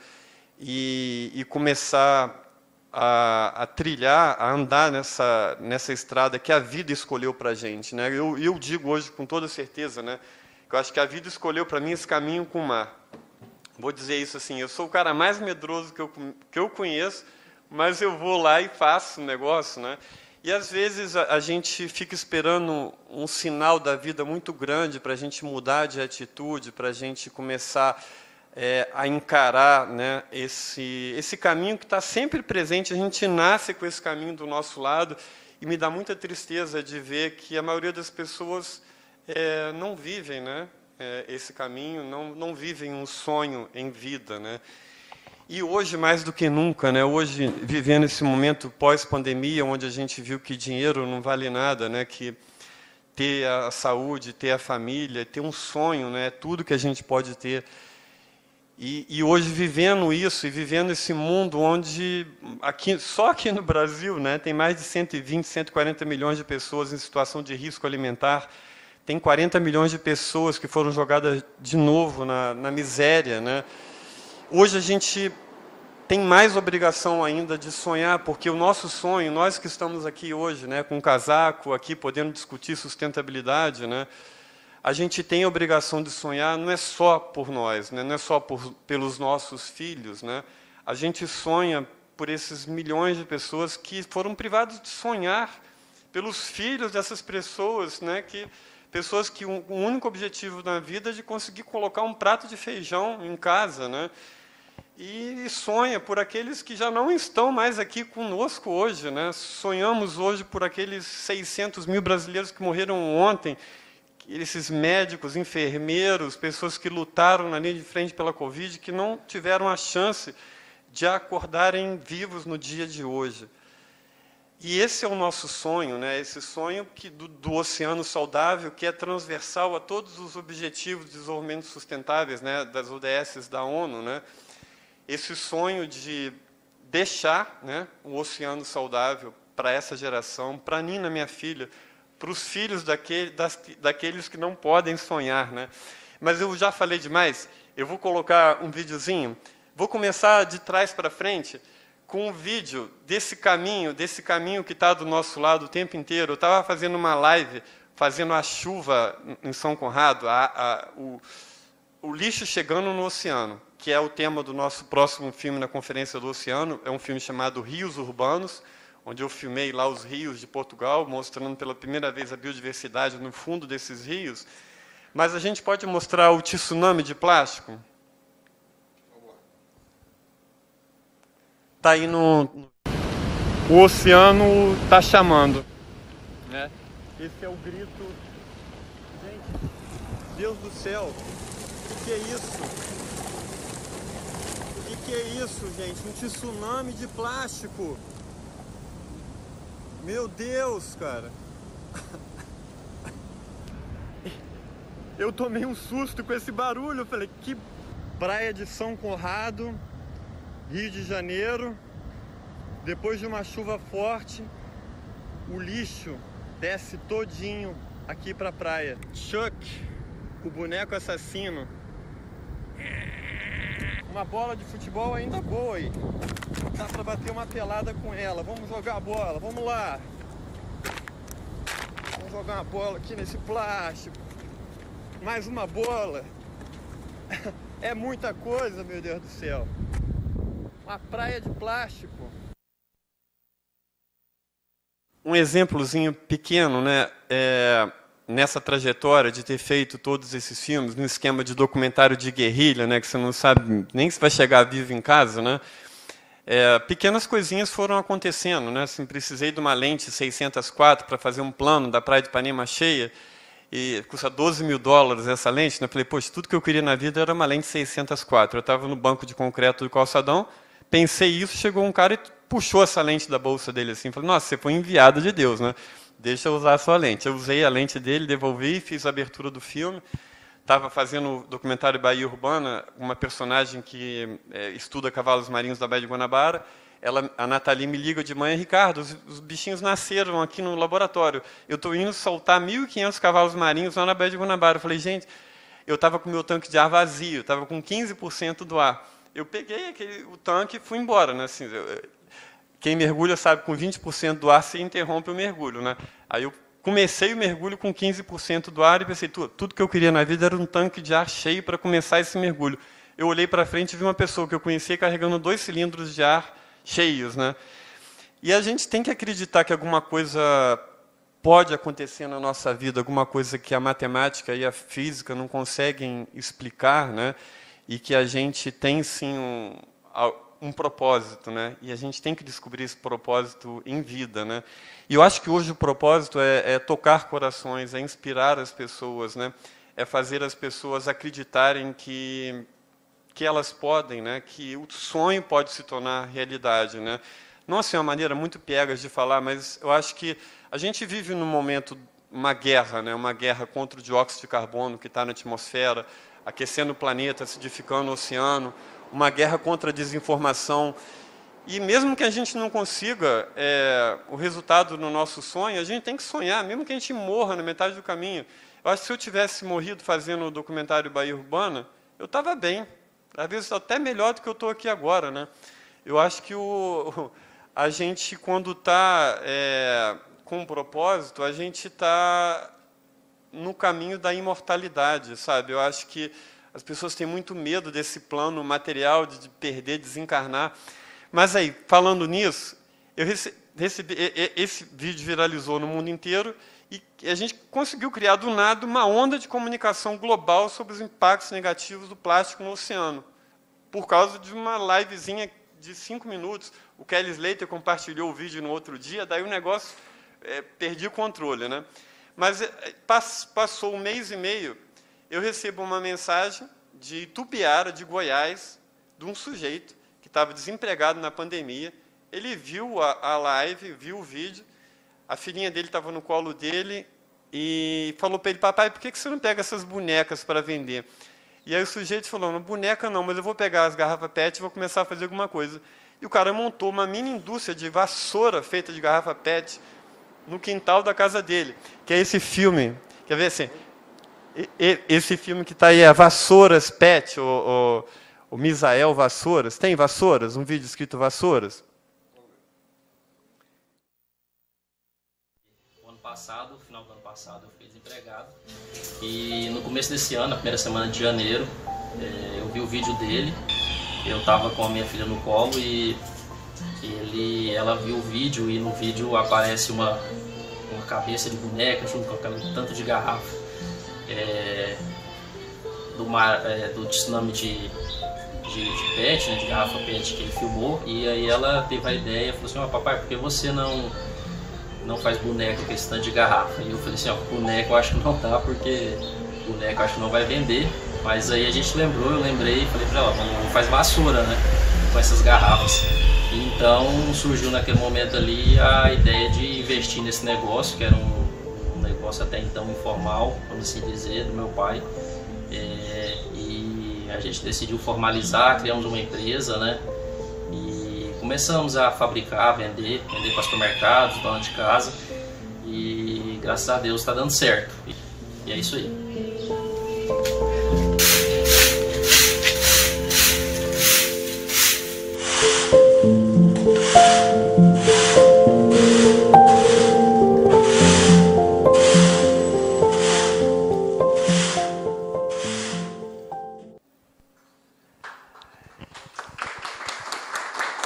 Speaker 4: E, e começar a, a trilhar, a andar nessa, nessa estrada que a vida escolheu para a gente, né? Eu, eu digo hoje com toda certeza, né, que eu acho que a vida escolheu para mim esse caminho com o mar. Vou dizer isso assim, eu sou o cara mais medroso que eu, que eu conheço, mas eu vou lá e faço o negócio, né? E, às vezes, a, a gente fica esperando um sinal da vida muito grande para a gente mudar de atitude, para a gente começar é, a encarar, né, esse, esse caminho que está sempre presente. A gente nasce com esse caminho do nosso lado e me dá muita tristeza de ver que a maioria das pessoas é, não vivem, né, é, esse caminho, não, não vivem um sonho em vida, né? E hoje, mais do que nunca, né, hoje, vivendo esse momento pós-pandemia, onde a gente viu que dinheiro não vale nada, né, que ter a saúde, ter a família, ter um sonho, né, é tudo que a gente pode ter. E, e hoje, vivendo isso, e vivendo esse mundo onde, aqui, só aqui no Brasil, né, tem mais de cento e vinte, cento e quarenta milhões de pessoas em situação de risco alimentar, tem quarenta milhões de pessoas que foram jogadas de novo na, na miséria, né? Hoje a gente tem mais obrigação ainda de sonhar, porque o nosso sonho, nós que estamos aqui hoje, né, com um casaco, aqui podendo discutir sustentabilidade, né, a gente tem a obrigação de sonhar, não é só por nós, né, não é só por, pelos nossos filhos, né, a gente sonha por esses milhões de pessoas que foram privados de sonhar, pelos filhos dessas pessoas, né, que, pessoas que o um, único objetivo na vida é de conseguir colocar um prato de feijão em casa, né, e sonha por aqueles que já não estão mais aqui conosco hoje, né? Sonhamos hoje por aqueles seiscentos mil brasileiros que morreram ontem, esses médicos, enfermeiros, pessoas que lutaram na linha de frente pela Covid, que não tiveram a chance de acordarem vivos no dia de hoje. E esse é o nosso sonho, né? Esse sonho que, do, do oceano saudável, que é transversal a todos os objetivos de desenvolvimento sustentáveis, né? Das O D S da ONU, né? Esse sonho de deixar, né, o oceano saudável para essa geração, para a Nina, minha filha, para os filhos daquele, das, daqueles que não podem sonhar, né? Mas eu já falei demais, eu vou colocar um videozinho, vou começar de trás para frente com um vídeo desse caminho, desse caminho que está do nosso lado o tempo inteiro. Eu estava fazendo uma live, fazendo a chuva em São Conrado, a, a, o, o lixo chegando no oceano, que é o tema do nosso próximo filme na Conferência do Oceano. É um filme chamado Rios Urbanos, onde eu filmei lá os rios de Portugal, mostrando pela primeira vez a biodiversidade no fundo desses rios. Mas a gente pode mostrar o tsunami de plástico? Está aí no... O oceano está chamando, né? Esse é o grito... Gente, Deus do céu, o que é isso? O que é isso, gente? Um tsunami de plástico. Meu Deus, cara. Eu tomei um susto com esse barulho. Eu falei, que praia de São Conrado, Rio de Janeiro. Depois de uma chuva forte, o lixo desce todinho aqui pra praia. Chuck, o boneco assassino. Uma bola de futebol ainda boa aí. Dá pra bater uma pelada com ela. Vamos jogar a bola, vamos lá. Vamos jogar uma bola aqui nesse plástico. Mais uma bola.
Speaker 14: É muita coisa, meu Deus do céu. Uma praia de plástico.
Speaker 4: Um exemplozinho pequeno, né? É, nessa trajetória de ter feito todos esses filmes, no esquema de documentário de guerrilha, né? Que você não sabe nem se vai chegar vivo em casa, né? É, pequenas coisinhas foram acontecendo, né? Assim, precisei de uma lente seiscentos e quatro para fazer um plano da Praia de Ipanema cheia, e custa doze mil dólares essa lente, né? Falei, poxa, tudo que eu queria na vida era uma lente seiscentos e quatro. Eu estava no banco de concreto do calçadão, pensei isso, chegou um cara e puxou essa lente da bolsa dele assim, falei, nossa, você foi enviado de Deus, né? Deixa eu usar a sua lente. Eu usei a lente dele, devolvi, fiz a abertura do filme. Estava fazendo o documentário Bahia Urbana, uma personagem que é, estuda cavalos marinhos da Baía de Guanabara. Ela, a Nathalie me liga de manhã, Ricardo, os, os bichinhos nasceram aqui no laboratório. Eu estou indo soltar mil e quinhentos cavalos marinhos lá na Baía de Guanabara. Eu falei, gente, eu estava com o meu tanque de ar vazio, estava com quinze por cento do ar. Eu peguei aquele, o tanque e fui embora, né? Assim, eu, quem mergulha sabe, com vinte por cento do ar se interrompe o mergulho, né? Aí eu comecei o mergulho com quinze por cento do ar e pensei, tudo, tudo que eu queria na vida era um tanque de ar cheio para começar esse mergulho. Eu olhei para frente e vi uma pessoa que eu conhecia carregando dois cilindros de ar cheios, né? E a gente tem que acreditar que alguma coisa pode acontecer na nossa vida, alguma coisa que a matemática e a física não conseguem explicar, né? E que a gente tem, sim, um, um propósito, né? E a gente tem que descobrir esse propósito em vida, né? E eu acho que hoje o propósito é, é tocar corações, é inspirar as pessoas, né? É fazer as pessoas acreditarem que que elas podem, né? Que o sonho pode se tornar realidade, né? Nossa, é uma maneira muito piegas de falar, mas eu acho que a gente vive num momento, uma guerra, né? Uma guerra contra o dióxido de carbono que está na atmosfera, aquecendo o planeta, acidificando o oceano, uma guerra contra a desinformação. E mesmo que a gente não consiga é, o resultado no nosso sonho, a gente tem que sonhar, mesmo que a gente morra na metade do caminho. Eu acho que se eu tivesse morrido fazendo o documentário Bahia Urbana, eu estava bem. Às vezes até melhor do que eu estou aqui agora, né? Eu acho que o, a gente, quando está é, com um propósito, a gente está no caminho da imortalidade, sabe? Eu acho que as pessoas têm muito medo desse plano material, de perder, desencarnar. Mas aí, falando nisso, eu recebi, recebi, esse vídeo viralizou no mundo inteiro e a gente conseguiu criar do nada uma onda de comunicação global sobre os impactos negativos do plástico no oceano, por causa de uma livezinha de cinco minutos. O Kelly Slater compartilhou o vídeo no outro dia, daí o negócio, é, perdi o controle, né? Mas é, passou um mês e meio, eu recebo uma mensagem de Itupiara, de Goiás, de um sujeito que estava desempregado na pandemia. Ele viu a, a live, viu o vídeo, a filhinha dele estava no colo dele e falou para ele, papai, por que você não pega essas bonecas para vender? E aí o sujeito falou, não, boneca não, mas eu vou pegar as garrafas P E T e vou começar a fazer alguma coisa. E o cara montou uma mini indústria de vassoura feita de garrafa P E T no quintal da casa dele, que é esse filme, quer ver assim, esse filme que está aí, é Vassouras P E T, o, o, o Misael Vassouras. Tem Vassouras? Um vídeo escrito Vassouras?
Speaker 5: O ano passado, no final do ano passado, eu fui desempregado. E no começo desse ano, na primeira semana de janeiro, eu vi o vídeo dele. Eu estava com a minha filha no colo e ele, ela viu o vídeo e no vídeo aparece uma, uma cabeça de boneca junto com aquele tanto de garrafa. É, do, mar, é, do tsunami de, de, de P E T, né, de garrafa P E T que ele filmou, e aí ela teve a ideia, falou assim, ó, oh, papai, por que você não, não faz boneco com esse tanto de garrafa? E eu falei assim, ó, boneco eu acho que não dá, porque boneco eu acho que não vai vender, mas aí a gente lembrou, eu lembrei e falei pra ela, vamos fazer vassoura, né, com essas garrafas. E então surgiu naquele momento ali a ideia de investir nesse negócio, que era um negócio até então informal, vamos assim dizer, do meu pai, é, e a gente decidiu formalizar, criamos uma empresa, né, e começamos a fabricar, vender, vender para supermercados, dona de casa, e graças a Deus está dando certo, e, e é isso aí.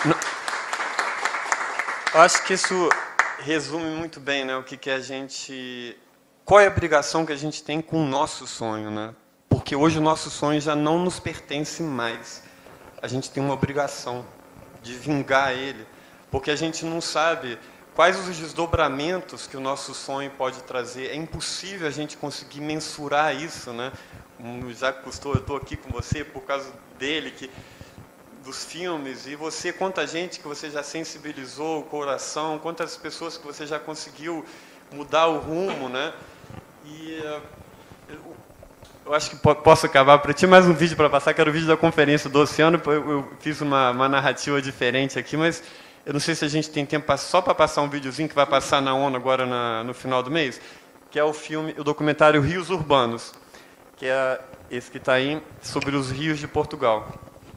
Speaker 4: Eu acho que isso resume muito bem, né, o que, que a gente... Qual é a obrigação que a gente tem com o nosso sonho, né? Porque hoje o nosso sonho já não nos pertence mais. A gente tem uma obrigação de vingar ele, porque a gente não sabe quais os desdobramentos que o nosso sonho pode trazer. É impossível a gente conseguir mensurar isso, né? O Jacques Cousteau, eu estou aqui com você por causa dele, que, dos filmes, e você, quanta gente que você já sensibilizou o coração, quantas pessoas que você já conseguiu mudar o rumo, né? E uh, eu, eu acho que posso acabar para ti mais um vídeo para passar, que era o vídeo da conferência do Oceano. Eu, eu fiz uma, uma narrativa diferente aqui, mas eu não sei se a gente tem tempo só para passar um videozinho que vai passar na ONU agora na, no final do mês, que é o filme, o documentário Rios Urbanos, que é esse que está aí, sobre os rios de Portugal.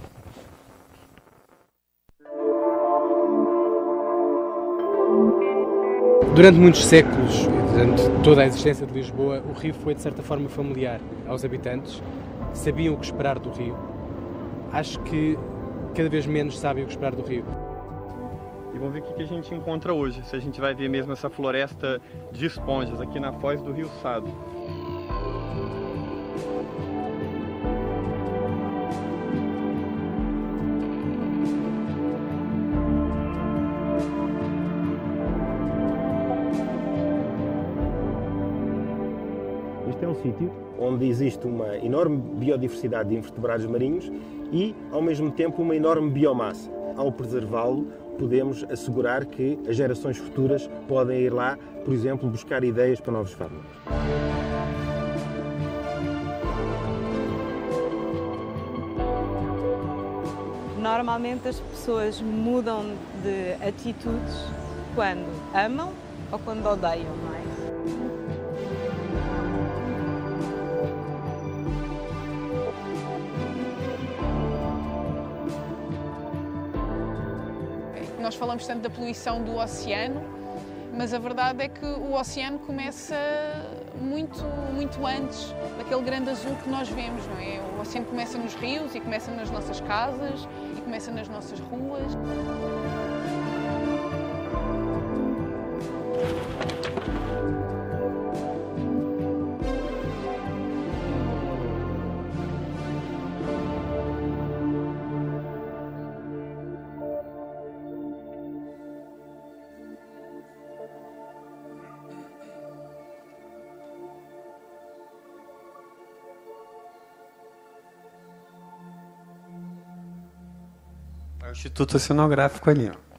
Speaker 6: Durante muitos séculos, durante toda a existência de Lisboa, o rio foi de certa forma familiar aos habitantes, sabiam o que esperar do rio. Acho que cada vez menos sabem o que esperar do rio.
Speaker 4: E vamos ver o que a gente encontra hoje, se a gente vai ver mesmo essa floresta de esponjas aqui na foz do Rio Sado.
Speaker 7: Este é um sítio onde existe uma enorme biodiversidade de invertebrados marinhos e, ao mesmo tempo, uma enorme biomassa. Ao preservá-lo, podemos assegurar que as gerações futuras podem ir lá, por exemplo, buscar ideias para novos fármacos.
Speaker 9: Normalmente as pessoas mudam de atitudes quando amam ou quando odeiam, não é?
Speaker 10: Nós falamos tanto da poluição do oceano, mas a verdade é que o oceano começa muito, muito antes daquele grande azul que nós vemos, não é? O oceano começa nos rios e começa nas nossas casas e começa nas nossas ruas.
Speaker 4: O Instituto Oceanográfico ali, ó.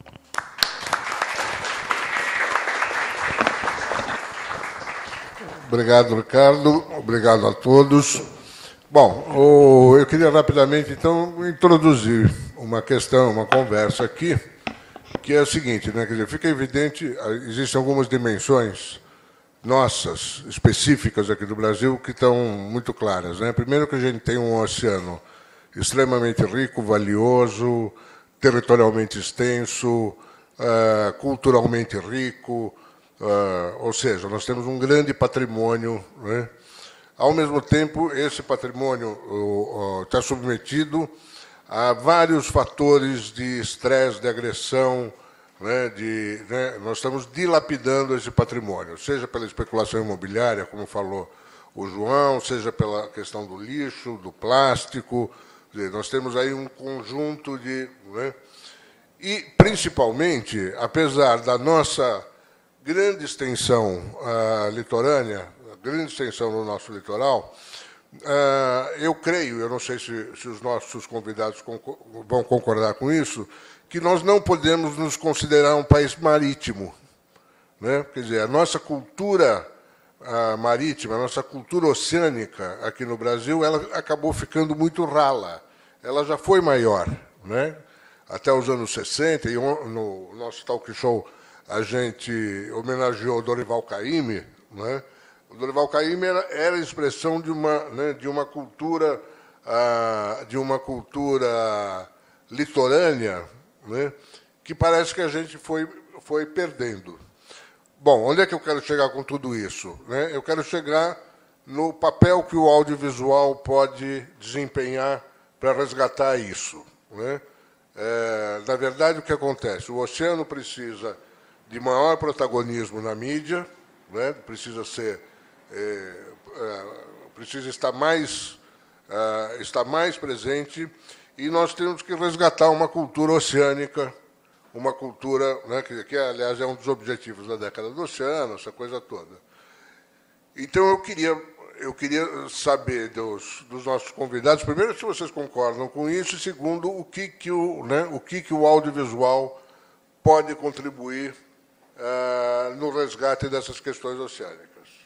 Speaker 1: Obrigado, Ricardo. Obrigado a todos. Bom, eu queria rapidamente, então, introduzir uma questão, uma conversa aqui, que é a seguinte, né? Quer dizer, fica evidente, existem algumas dimensões nossas, específicas aqui do Brasil, que estão muito claras, né? Primeiro que a gente tem um oceano extremamente rico, valioso, territorialmente extenso, uh, culturalmente rico, uh, ou seja, nós temos um grande patrimônio, né? Ao mesmo tempo, esse patrimônio está uh, uh, submetido a vários fatores de estresse, de agressão, né? De, né? Nós estamos dilapidando esse patrimônio, seja pela especulação imobiliária, como falou o João, seja pela questão do lixo, do plástico. Nós temos aí um conjunto de... Né? E, principalmente, apesar da nossa grande extensão uh, litorânea, grande extensão no nosso litoral, uh, eu creio, eu não sei se, se os nossos convidados concor- vão concordar com isso, que nós não podemos nos considerar um país marítimo, né? Quer dizer, a nossa cultura uh, marítima, a nossa cultura oceânica aqui no Brasil, ela acabou ficando muito rala. Ela já foi maior, né? Até os anos sessenta, e no nosso talk show a gente homenageou o Dorival Caymmi, né? O Dorival Caymmi era, era a expressão de uma, né, de uma cultura, uh, de uma cultura litorânea, né, que parece que a gente foi, foi perdendo. Bom, onde é que eu quero chegar com tudo isso? Né? Eu quero chegar no papel que o audiovisual pode desempenhar para resgatar isso, né? É, na verdade, o que acontece? O oceano precisa de maior protagonismo na mídia, né? Precisa ser, é, é, precisa estar mais, é, estar mais presente, e nós temos que resgatar uma cultura oceânica, uma cultura, né, que, que, aliás, é um dos objetivos da década do oceano, essa coisa toda. Então, eu queria, eu queria saber dos, dos nossos convidados, primeiro, se vocês concordam com isso, e segundo, o que, que, o, né, o, que, que o audiovisual pode contribuir uh, no resgate dessas questões oceânicas.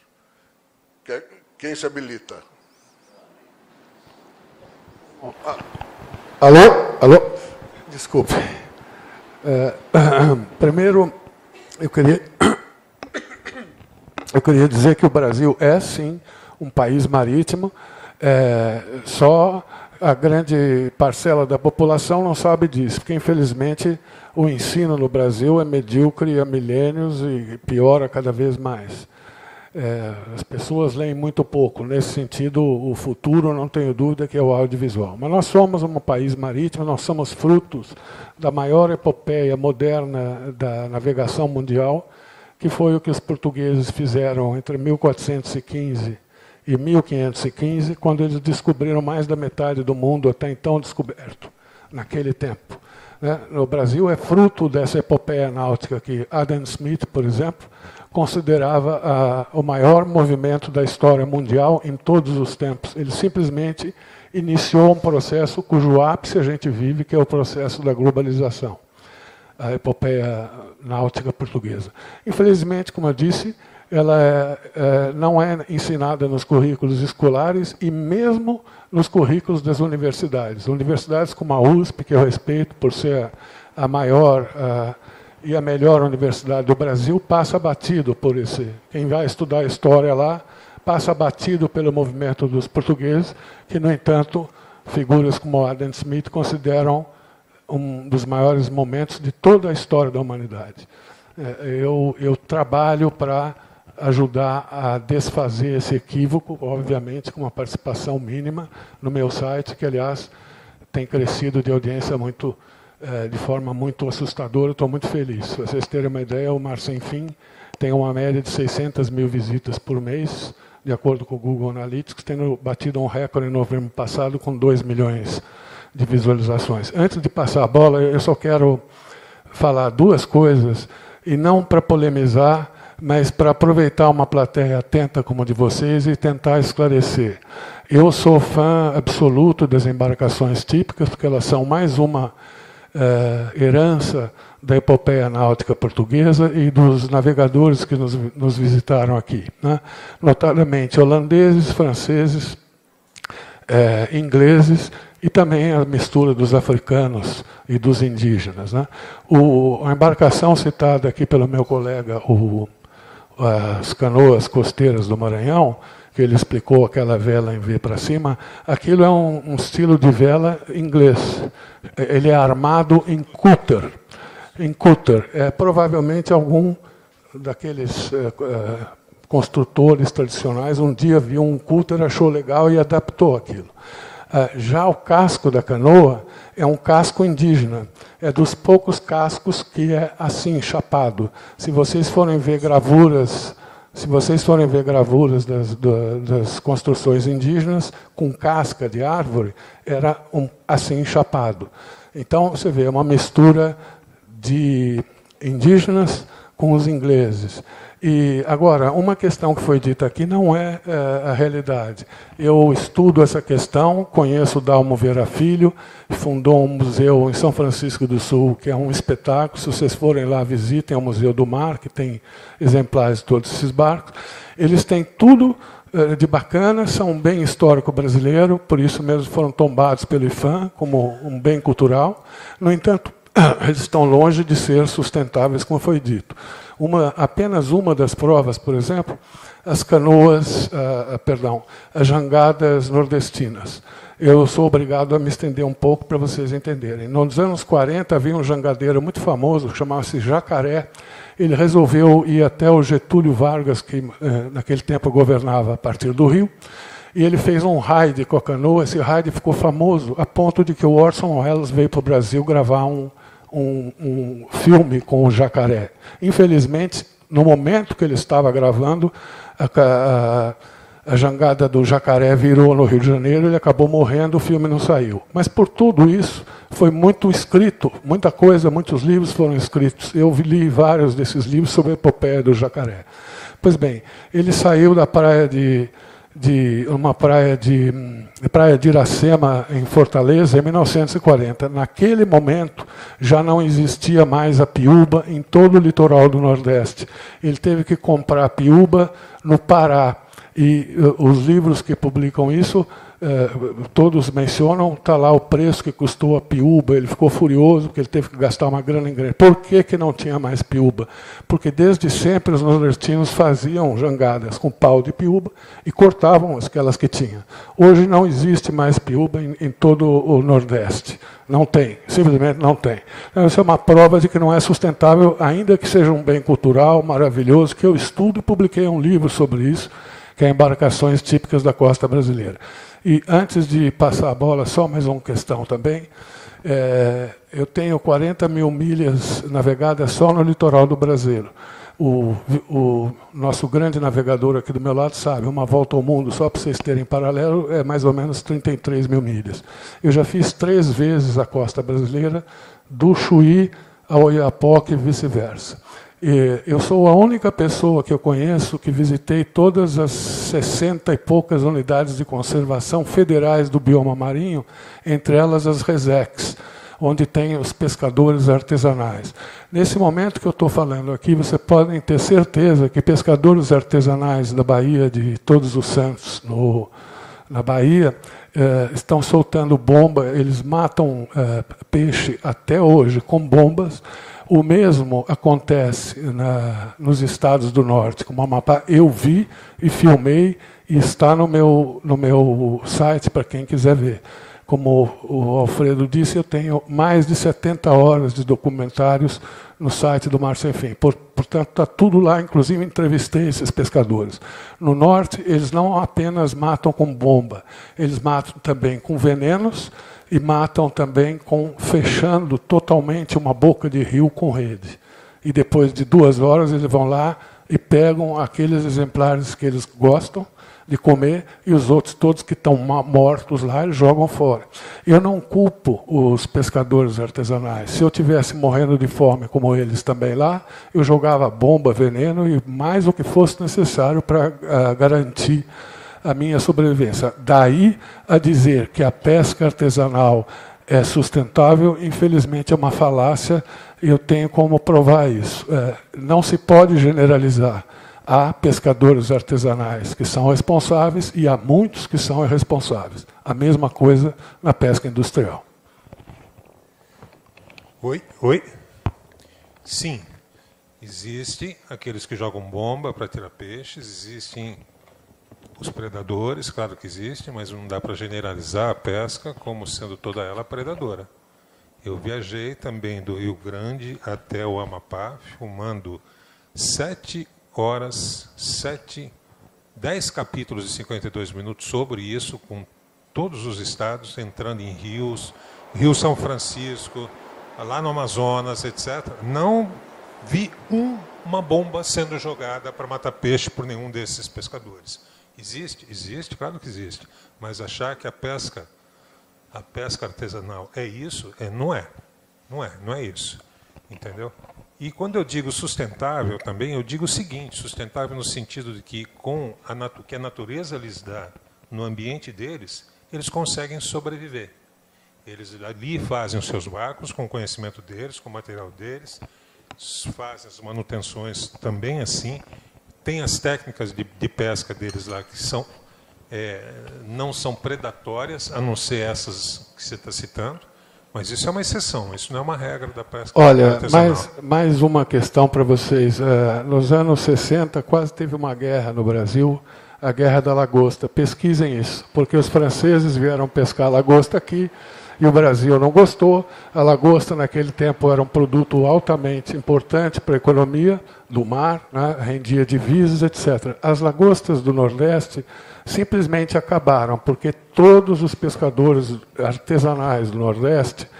Speaker 1: Quem se habilita?
Speaker 8: Alô? Alô? Desculpe. É, primeiro, eu queria, eu queria dizer que o Brasil é, sim, um país marítimo, é, só a grande parcela da população não sabe disso, porque, infelizmente, o ensino no Brasil é medíocre há milênios e piora cada vez mais. É, as pessoas leem muito pouco. Nesse sentido, o futuro, não tenho dúvida, que é o audiovisual. Mas nós somos um país marítimo, nós somos frutos da maior epopeia moderna da navegação mundial, que foi o que os portugueses fizeram entre mil quatrocentos e quinze e mil quinhentos e quinze, quando eles descobriram mais da metade do mundo até então descoberto, naquele tempo. Né? O Brasil é fruto dessa epopeia náutica que Adam Smith, por exemplo, considerava a, o maior movimento da história mundial em todos os tempos. Ele simplesmente iniciou um processo cujo ápice a gente vive, que é o processo da globalização, a epopeia náutica portuguesa. Infelizmente, como eu disse, ela é, é, não é ensinada nos currículos escolares e mesmo nos currículos das universidades. Universidades como a U S P, que eu respeito por ser a maior a, e a melhor universidade do Brasil, passa batido por esse. Quem vai estudar história lá passa batido pelo movimento dos portugueses, que, no entanto, figuras como Adam Smith consideram um dos maiores momentos de toda a história da humanidade. Eu, eu trabalho para ajudar a desfazer esse equívoco, obviamente, com uma participação mínima no meu site, que, aliás, tem crescido de audiência muito, é, de forma muito assustadora. Estou muito feliz. Se vocês terem uma ideia, o Mar Sem Fim tem uma média de seiscentas mil visitas por mês, de acordo com o Google Analytics, tendo batido um recorde em novembro passado com dois milhões de visualizações. Antes de passar a bola, eu só quero falar duas coisas, e não para polemizar, mas para aproveitar uma plateia atenta como a de vocês e tentar esclarecer. Eu sou fã absoluto das embarcações típicas, porque elas são mais uma eh, herança da epopeia náutica portuguesa e dos navegadores que nos, nos visitaram aqui, né? Notadamente holandeses, franceses, eh, ingleses, e também a mistura dos africanos e dos indígenas, né? O, a embarcação citada aqui pelo meu colega, o, as canoas costeiras do Maranhão, que ele explicou aquela vela em V para cima, aquilo é um, um estilo de vela inglês. Ele é armado em cutter. Em cutter. É provavelmente algum daqueles é, é, construtores tradicionais um dia viu um cutter, achou legal e adaptou aquilo. Já o casco da canoa é um casco indígena. É dos poucos cascos que é assim, chapado. Se vocês forem ver gravuras, se vocês forem ver gravuras das, das construções indígenas com casca de árvore, era um, assim, chapado. Então, você vê, é uma mistura de indígenas com os ingleses. E, agora, uma questão que foi dita aqui não é, é a realidade. Eu estudo essa questão, conheço o Dalmo Vera Filho, fundou um museu em São Francisco do Sul, que é um espetáculo. Se vocês forem lá, visitem o Museu do Mar, que tem exemplares de todos esses barcos. Eles têm tudo é, de bacana, são um bem histórico brasileiro, por isso mesmo foram tombados pelo I F A M como um bem cultural. No entanto, eles estão longe de ser sustentáveis, como foi dito. Uma, apenas uma das provas, por exemplo, as canoas, ah, perdão, as jangadas nordestinas. Eu sou obrigado a me estender um pouco para vocês entenderem. Nos anos quarenta havia um jangadeiro muito famoso, que chamava-se Jacaré. Ele resolveu ir até o Getúlio Vargas, que eh, naquele tempo governava a partir do Rio, e ele fez um raid com a canoa. Esse raid ficou famoso a ponto de que o Orson Welles veio para o Brasil gravar um, um, um filme com o jacaré. Infelizmente, no momento que ele estava gravando, a, a, a jangada do jacaré virou no Rio de Janeiro, ele acabou morrendo, o filme não saiu. Mas por tudo isso, foi muito escrito, muita coisa, muitos livros foram escritos. Eu li vários desses livros sobre a epopeia do jacaré. Pois bem, ele saiu da praia de, de uma praia de, de praia de Iracema, em Fortaleza, em mil novecentos e quarenta. Naquele momento, já não existia mais a piúba em todo o litoral do Nordeste. Ele teve que comprar piúba no Pará. E uh, os livros que publicam isso, uh, todos mencionam, está lá o preço que custou a piúba. Ele ficou furioso porque ele teve que gastar uma grana em grana. Por que, que não tinha mais piúba? Porque desde sempre os nordestinos faziam jangadas com pau de piúba e cortavam aquelas que tinham. Hoje não existe mais piúba em, em todo o Nordeste. Não tem, simplesmente não tem. Então, isso é uma prova de que não é sustentável, ainda que seja um bem cultural maravilhoso, que eu estudo e publiquei um livro sobre isso, que é Embarcações Típicas da Costa Brasileira. E antes de passar a bola, só mais uma questão também. É, eu tenho quarenta mil milhas navegadas só no litoral do Brasil. O, o nosso grande navegador aqui do meu lado sabe, uma volta ao mundo, só para vocês terem paralelo, é mais ou menos trinta e três mil milhas. Eu já fiz três vezes a costa brasileira, do Chuí ao Oiapoque e vice-versa. Eu sou a única pessoa que eu conheço que visitei todas as sessenta e poucas unidades de conservação federais do bioma marinho, entre elas as RESECs, onde tem os pescadores artesanais. Nesse momento que eu estou falando aqui, vocês podem ter certeza que pescadores artesanais da Baía de Todos os Santos, no, na Bahia, eh, estão soltando bomba, eles matam eh, peixe até hoje com bombas. O mesmo acontece na, nos estados do norte, como Amapá. Eu vi e filmei, e está no meu, no meu site para quem quiser ver. Como o Alfredo disse, eu tenho mais de setenta horas de documentários no site do Mar Sem Fim. Por, portanto, está tudo lá, inclusive entrevistei esses pescadores. No norte, eles não apenas matam com bomba, eles matam também com venenos, e matam também com fechando totalmente uma boca de rio com rede. E depois de duas horas eles vão lá e pegam aqueles exemplares que eles gostam de comer e os outros todos que estão mortos lá eles jogam fora. Eu não culpo os pescadores artesanais. Se eu tivesse morrendo de fome como eles também lá, eu jogava bomba, veneno e mais o que fosse necessário para uh, garantir a minha sobrevivência. Daí a dizer que a pesca artesanal é sustentável, infelizmente é uma falácia, e eu tenho como provar isso. É, não se pode generalizar. Há pescadores artesanais que são responsáveis e há muitos que são irresponsáveis. A mesma coisa na pesca industrial.
Speaker 18: Oi, oi. Sim, existem aqueles que jogam bomba para tirar peixes, existem os predadores, claro que existem, mas não dá para generalizar a pesca como sendo toda ela predadora. Eu viajei também do Rio Grande até o Amapá, filmando sete horas, sete, dez capítulos de cinquenta e dois minutos sobre isso, com todos os estados, entrando em rios, Rio São Francisco, lá no Amazonas, etcétera. Não vi um, uma bomba sendo jogada para matar peixe por nenhum desses pescadores. Existe? Existe, claro que existe. Mas achar que a pesca, a pesca artesanal é isso, é, não é. Não é, não é isso. Entendeu? E quando eu digo sustentável também, eu digo o seguinte, sustentável no sentido de que com a natu- que a natureza lhes dá no ambiente deles, eles conseguem sobreviver. Eles ali fazem os seus barcos com o conhecimento deles, com o material deles, fazem as manutenções também assim. Tem as técnicas de, de pesca deles lá que são, é, não são predatórias, a não ser essas que você está citando, mas isso é uma exceção, isso não é uma regra da pesca
Speaker 8: Olha,
Speaker 18: artesanal.
Speaker 8: mais, mais uma questão para vocês. É, nos anos sessenta, quase teve uma guerra no Brasil, a Guerra da Lagosta. Pesquisem isso, porque os franceses vieram pescar lagosta aqui, e o Brasil não gostou. A lagosta, naquele tempo, era um produto altamente importante para a economia do mar, né? Rendia divisas, etcétera. As lagostas do Nordeste simplesmente acabaram, porque todos os pescadores artesanais do Nordeste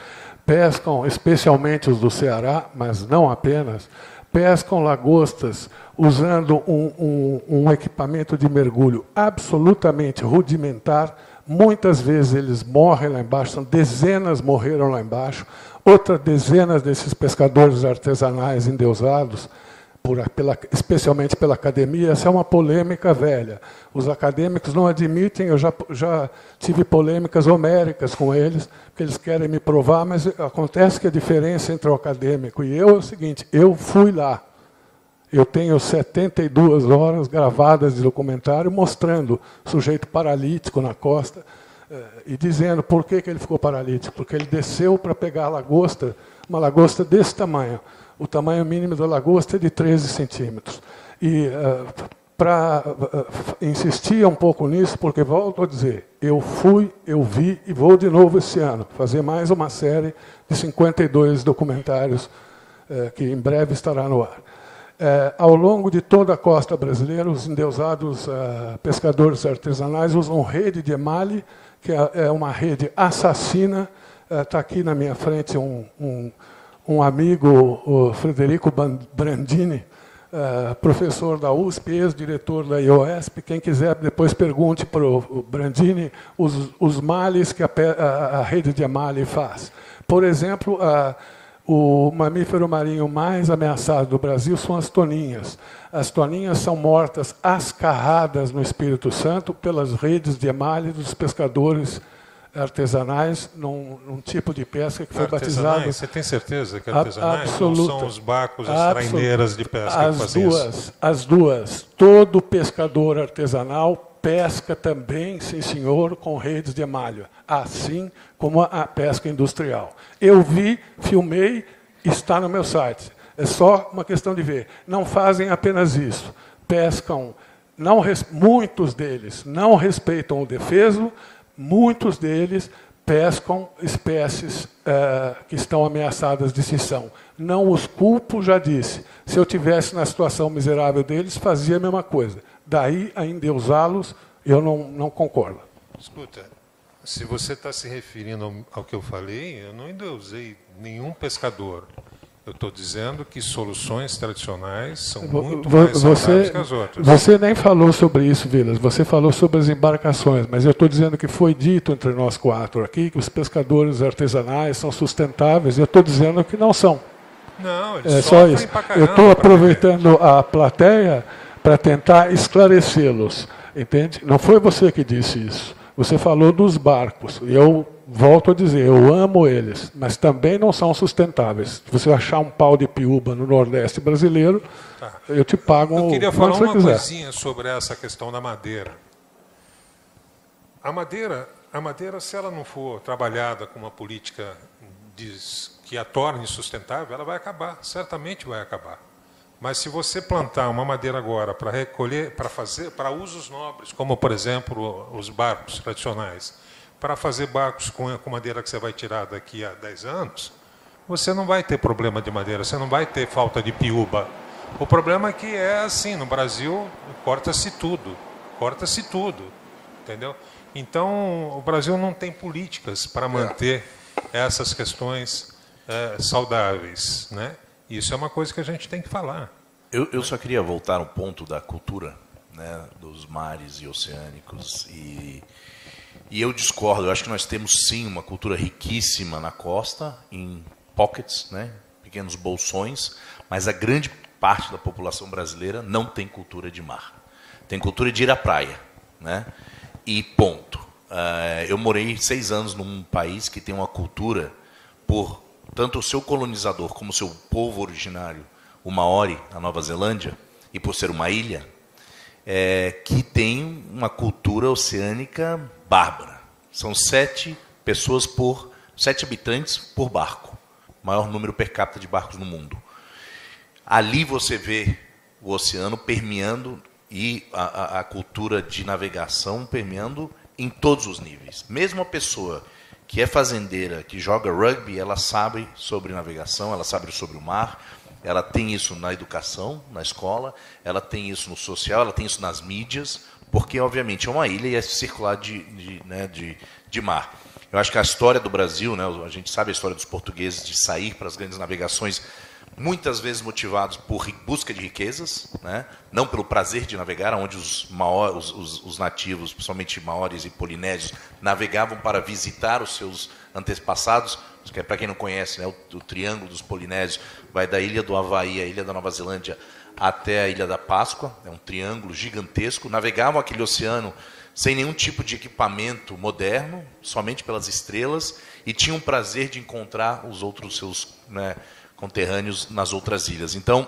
Speaker 8: pescam, especialmente os do Ceará, mas não apenas, pescam lagostas usando um, um, um equipamento de mergulho absolutamente rudimentar. Muitas vezes eles morrem lá embaixo, são dezenas morreram lá embaixo, outras dezenas desses pescadores artesanais endeusados, por, pela, especialmente pela academia. Essa é uma polêmica velha. Os acadêmicos não admitem, eu já, já tive polêmicas homéricas com eles, porque eles querem me provar, mas acontece que a diferença entre o acadêmico e eu é o seguinte: eu fui lá. Eu tenho setenta e duas horas gravadas de documentário mostrando sujeito paralítico na costa e dizendo por que, que ele ficou paralítico. Porque ele desceu para pegar a lagosta, uma lagosta desse tamanho. O tamanho mínimo da lagosta é de treze centímetros. E uh, para uh, insistir um pouco nisso, porque volto a dizer, eu fui, eu vi e vou de novo esse ano fazer mais uma série de cinquenta e dois documentários uh, que em breve estará no ar. É, ao longo de toda a costa brasileira, os endeusados uh, pescadores artesanais usam rede de emalhe, que é, é uma rede assassina. Está uh, aqui na minha frente um, um, um amigo, o Frederico Brandini, uh, professor da U S P, ex-diretor da I O E S P. Quem quiser, depois pergunte para o Brandini os, os males que a, a, a rede de emalhe faz. Por exemplo, a O mamífero marinho mais ameaçado do Brasil são as toninhas. As toninhas são mortas ascarradas no Espírito Santo pelas redes de emalhe dos pescadores artesanais, num, num tipo de pesca que foi batizado...
Speaker 18: Você tem certeza que artesanais
Speaker 8: absoluta,
Speaker 18: não são os barcos, as traineiras de pesca
Speaker 8: as
Speaker 18: que fazem
Speaker 8: duas,
Speaker 18: isso?
Speaker 8: As duas. Todo pescador artesanal pesca também, sim senhor, com redes de emalha, assim como a pesca industrial. Eu vi, filmei, está no meu site. É só uma questão de ver. Não fazem apenas isso. Pescam, não, muitos deles não respeitam o defeso, muitos deles pescam espécies eh, que estão ameaçadas de extinção. Não os culpo, já disse. Se eu tivesse na situação miserável deles, fazia a mesma coisa. Daí a endeusá-los, eu não, não concordo.
Speaker 18: Escuta, se você está se referindo ao, ao que eu falei, eu não endeusei nenhum pescador. Eu estou dizendo que soluções tradicionais são muito mais saudáveis que as outras.
Speaker 8: Você nem falou sobre isso, Vilas. Você falou sobre as embarcações, mas eu estou dizendo que foi dito entre nós quatro aqui que os pescadores artesanais são sustentáveis, e eu estou dizendo que não são.
Speaker 18: Não, eles
Speaker 8: é só isso. Eu estou aproveitando a plateia para tentar esclarecê-los, entende? Não foi você que disse isso. Você falou dos barcos. E eu volto a dizer, eu amo eles, mas também não são sustentáveis. Se você achar um pau de piúba no Nordeste brasileiro, tá, eu te pago
Speaker 18: eu queria
Speaker 8: o
Speaker 18: falar
Speaker 8: você
Speaker 18: uma
Speaker 8: quiser.
Speaker 18: coisinha sobre essa questão da madeira. A madeira, a madeira, se ela não for trabalhada com uma política de, que a torne sustentável, ela vai acabar, certamente vai acabar. Mas se você plantar uma madeira agora para recolher, para fazer, para usos nobres, como por exemplo os barcos tradicionais, para fazer barcos com, com madeira que você vai tirar daqui a dez anos, você não vai ter problema de madeira, você não vai ter falta de piúba. O problema é que é assim, no Brasil corta-se tudo, corta-se tudo, entendeu? Então o Brasil não tem políticas para manter essas questões é, saudáveis, né? Isso é uma coisa que a gente tem que falar.
Speaker 11: Eu, eu só queria voltar ao ponto da cultura, né, dos mares e oceânicos. E, e eu discordo. Eu acho que nós temos, sim, uma cultura riquíssima na costa, em pockets, né, pequenos bolsões, mas a grande parte da população brasileira não tem cultura de mar. Tem cultura de ir à praia, né, e ponto. Uh, eu morei seis anos num país que tem uma cultura por... tanto o seu colonizador como o seu povo originário, o Maori, na Nova Zelândia, e por ser uma ilha, é, que tem uma cultura oceânica bárbara. São sete pessoas por, sete habitantes por barco, maior número per capita de barcos no mundo. Ali você vê o oceano permeando e a, a, a cultura de navegação permeando em todos os níveis. Mesmo a pessoa que é fazendeira, que joga rugby, ela sabe sobre navegação, ela sabe sobre o mar, ela tem isso na educação, na escola, ela tem isso no social, ela tem isso nas mídias, porque, obviamente, é uma ilha e é circular de, de, né, de, de mar. Eu acho que a história do Brasil, né, a gente sabe a história dos portugueses de sair para as grandes navegações, muitas vezes motivados por busca de riquezas, né, não pelo prazer de navegar, onde os, maor, os, os, os nativos, principalmente maoris e polinésios, navegavam para visitar os seus antepassados. Para quem não conhece, né, o, o Triângulo dos Polinésios vai da ilha do Havaí, a ilha da Nova Zelândia, até a Ilha da Páscoa, é um triângulo gigantesco. Navegavam aquele oceano sem nenhum tipo de equipamento moderno, somente pelas estrelas, e tinham o prazer de encontrar os outros seus, né, conterrâneos nas outras ilhas. Então,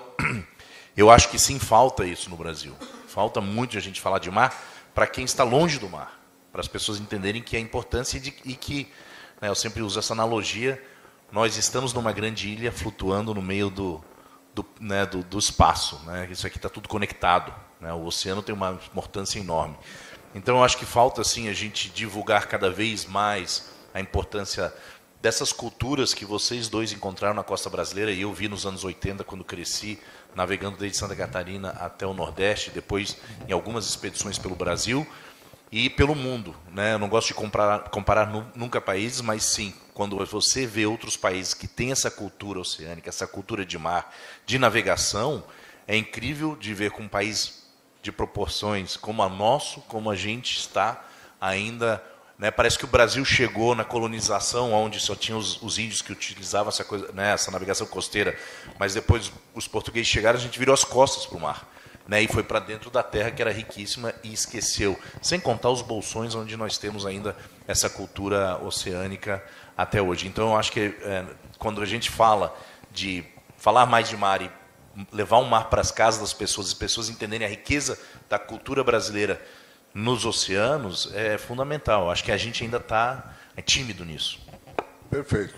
Speaker 11: eu acho que sim, falta isso no Brasil. Falta muito a gente falar de mar para quem está longe do mar, para as pessoas entenderem que a importância de, e que, né, eu sempre uso essa analogia, nós estamos numa grande ilha flutuando no meio do, do, né, do, do espaço. Né? Isso aqui está tudo conectado. Né? O oceano tem uma importância enorme. Então, eu acho que falta sim, a gente divulgar cada vez mais a importância dessas culturas que vocês dois encontraram na costa brasileira, e eu vi nos anos oitenta, quando cresci, navegando desde Santa Catarina até o Nordeste, depois em algumas expedições pelo Brasil e pelo mundo. Né? Eu não gosto de comparar, comparar nunca países, mas sim, quando você vê outros países que têm essa cultura oceânica, essa cultura de mar, de navegação, é incrível de ver com um país de proporções como a nosso, como a gente está ainda... Né, parece que o Brasil chegou na colonização, onde só tinha os, os índios que utilizavam essa, coisa, né, essa navegação costeira, mas depois os portugueses chegaram, a gente virou as costas para o mar, né, e foi para dentro da terra, que era riquíssima, e esqueceu. Sem contar os bolsões, onde nós temos ainda essa cultura oceânica até hoje. Então, eu acho que é, quando a gente fala de falar mais de mar e levar o mar para as casas das pessoas, as pessoas entenderem a riqueza da cultura brasileira nos oceanos, é fundamental. Acho que a gente ainda está é tímido nisso.
Speaker 1: Perfeito.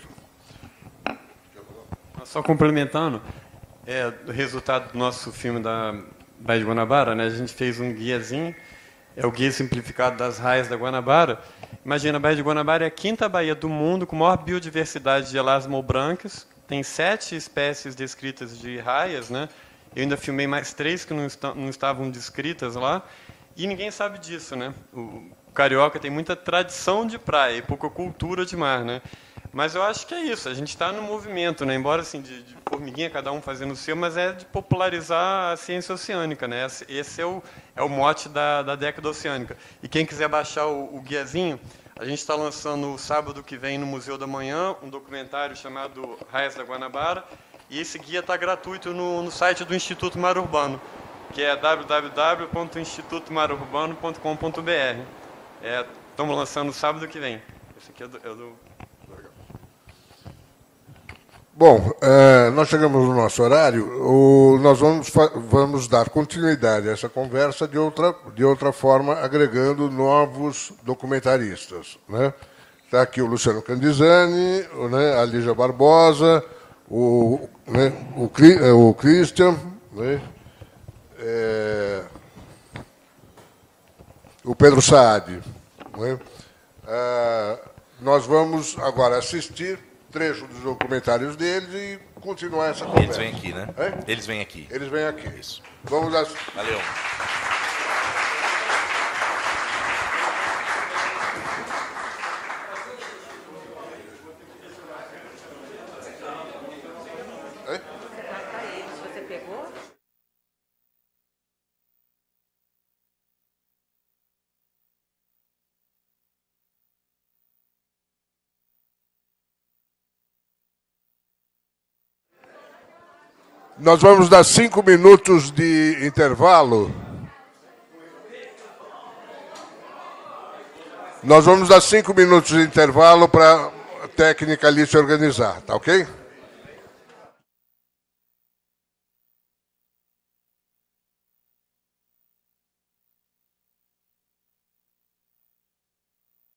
Speaker 4: Só complementando, é, o resultado do nosso filme da Baía de Guanabara, né, a gente fez um guiazinho, é o guia simplificado das raias da Guanabara. Imagina, a Baía de Guanabara é a quinta baía do mundo com maior biodiversidade de elasmobrancas, tem sete espécies descritas de raias, né? Eu ainda filmei mais três que não, est não estavam descritas lá. E ninguém sabe disso, né? O carioca tem muita tradição de praia e pouca cultura de mar, né? Mas eu acho que é isso, a gente está no movimento, né? Embora assim, de, de formiguinha, cada um fazendo o seu, mas é de popularizar a ciência oceânica, né? Esse é o, é o mote da, da década oceânica. E quem quiser baixar o, o guiazinho, a gente está lançando sábado que vem no Museu da Manhã um documentário chamado Raias da Guanabara, e esse guia está gratuito no, no site do Instituto Mar Urbano, que é w w w ponto instituto mar urbano ponto com ponto b r. É, estamos lançando sábado que vem. Esse aqui é do... É do...
Speaker 1: Bom, é, nós chegamos no nosso horário. O, nós vamos, vamos dar continuidade a essa conversa de outra, de outra forma, agregando novos documentaristas. Né? Está aqui o Luciano Candizani, né, a Lígia Barbosa, o, né, o, o Christian... Né? É, o Pedro Saad. Não é? Ah, nós vamos agora assistir trecho dos documentários deles e continuar essa conversa.
Speaker 11: Eles vêm aqui, né?
Speaker 1: É?
Speaker 11: Eles vêm aqui.
Speaker 1: Eles vêm aqui.
Speaker 11: Isso.
Speaker 1: Vamos lá.
Speaker 11: Valeu.
Speaker 1: Nós vamos dar cinco minutos de intervalo. Nós vamos dar cinco minutos de intervalo para a técnica ali se organizar, tá ok?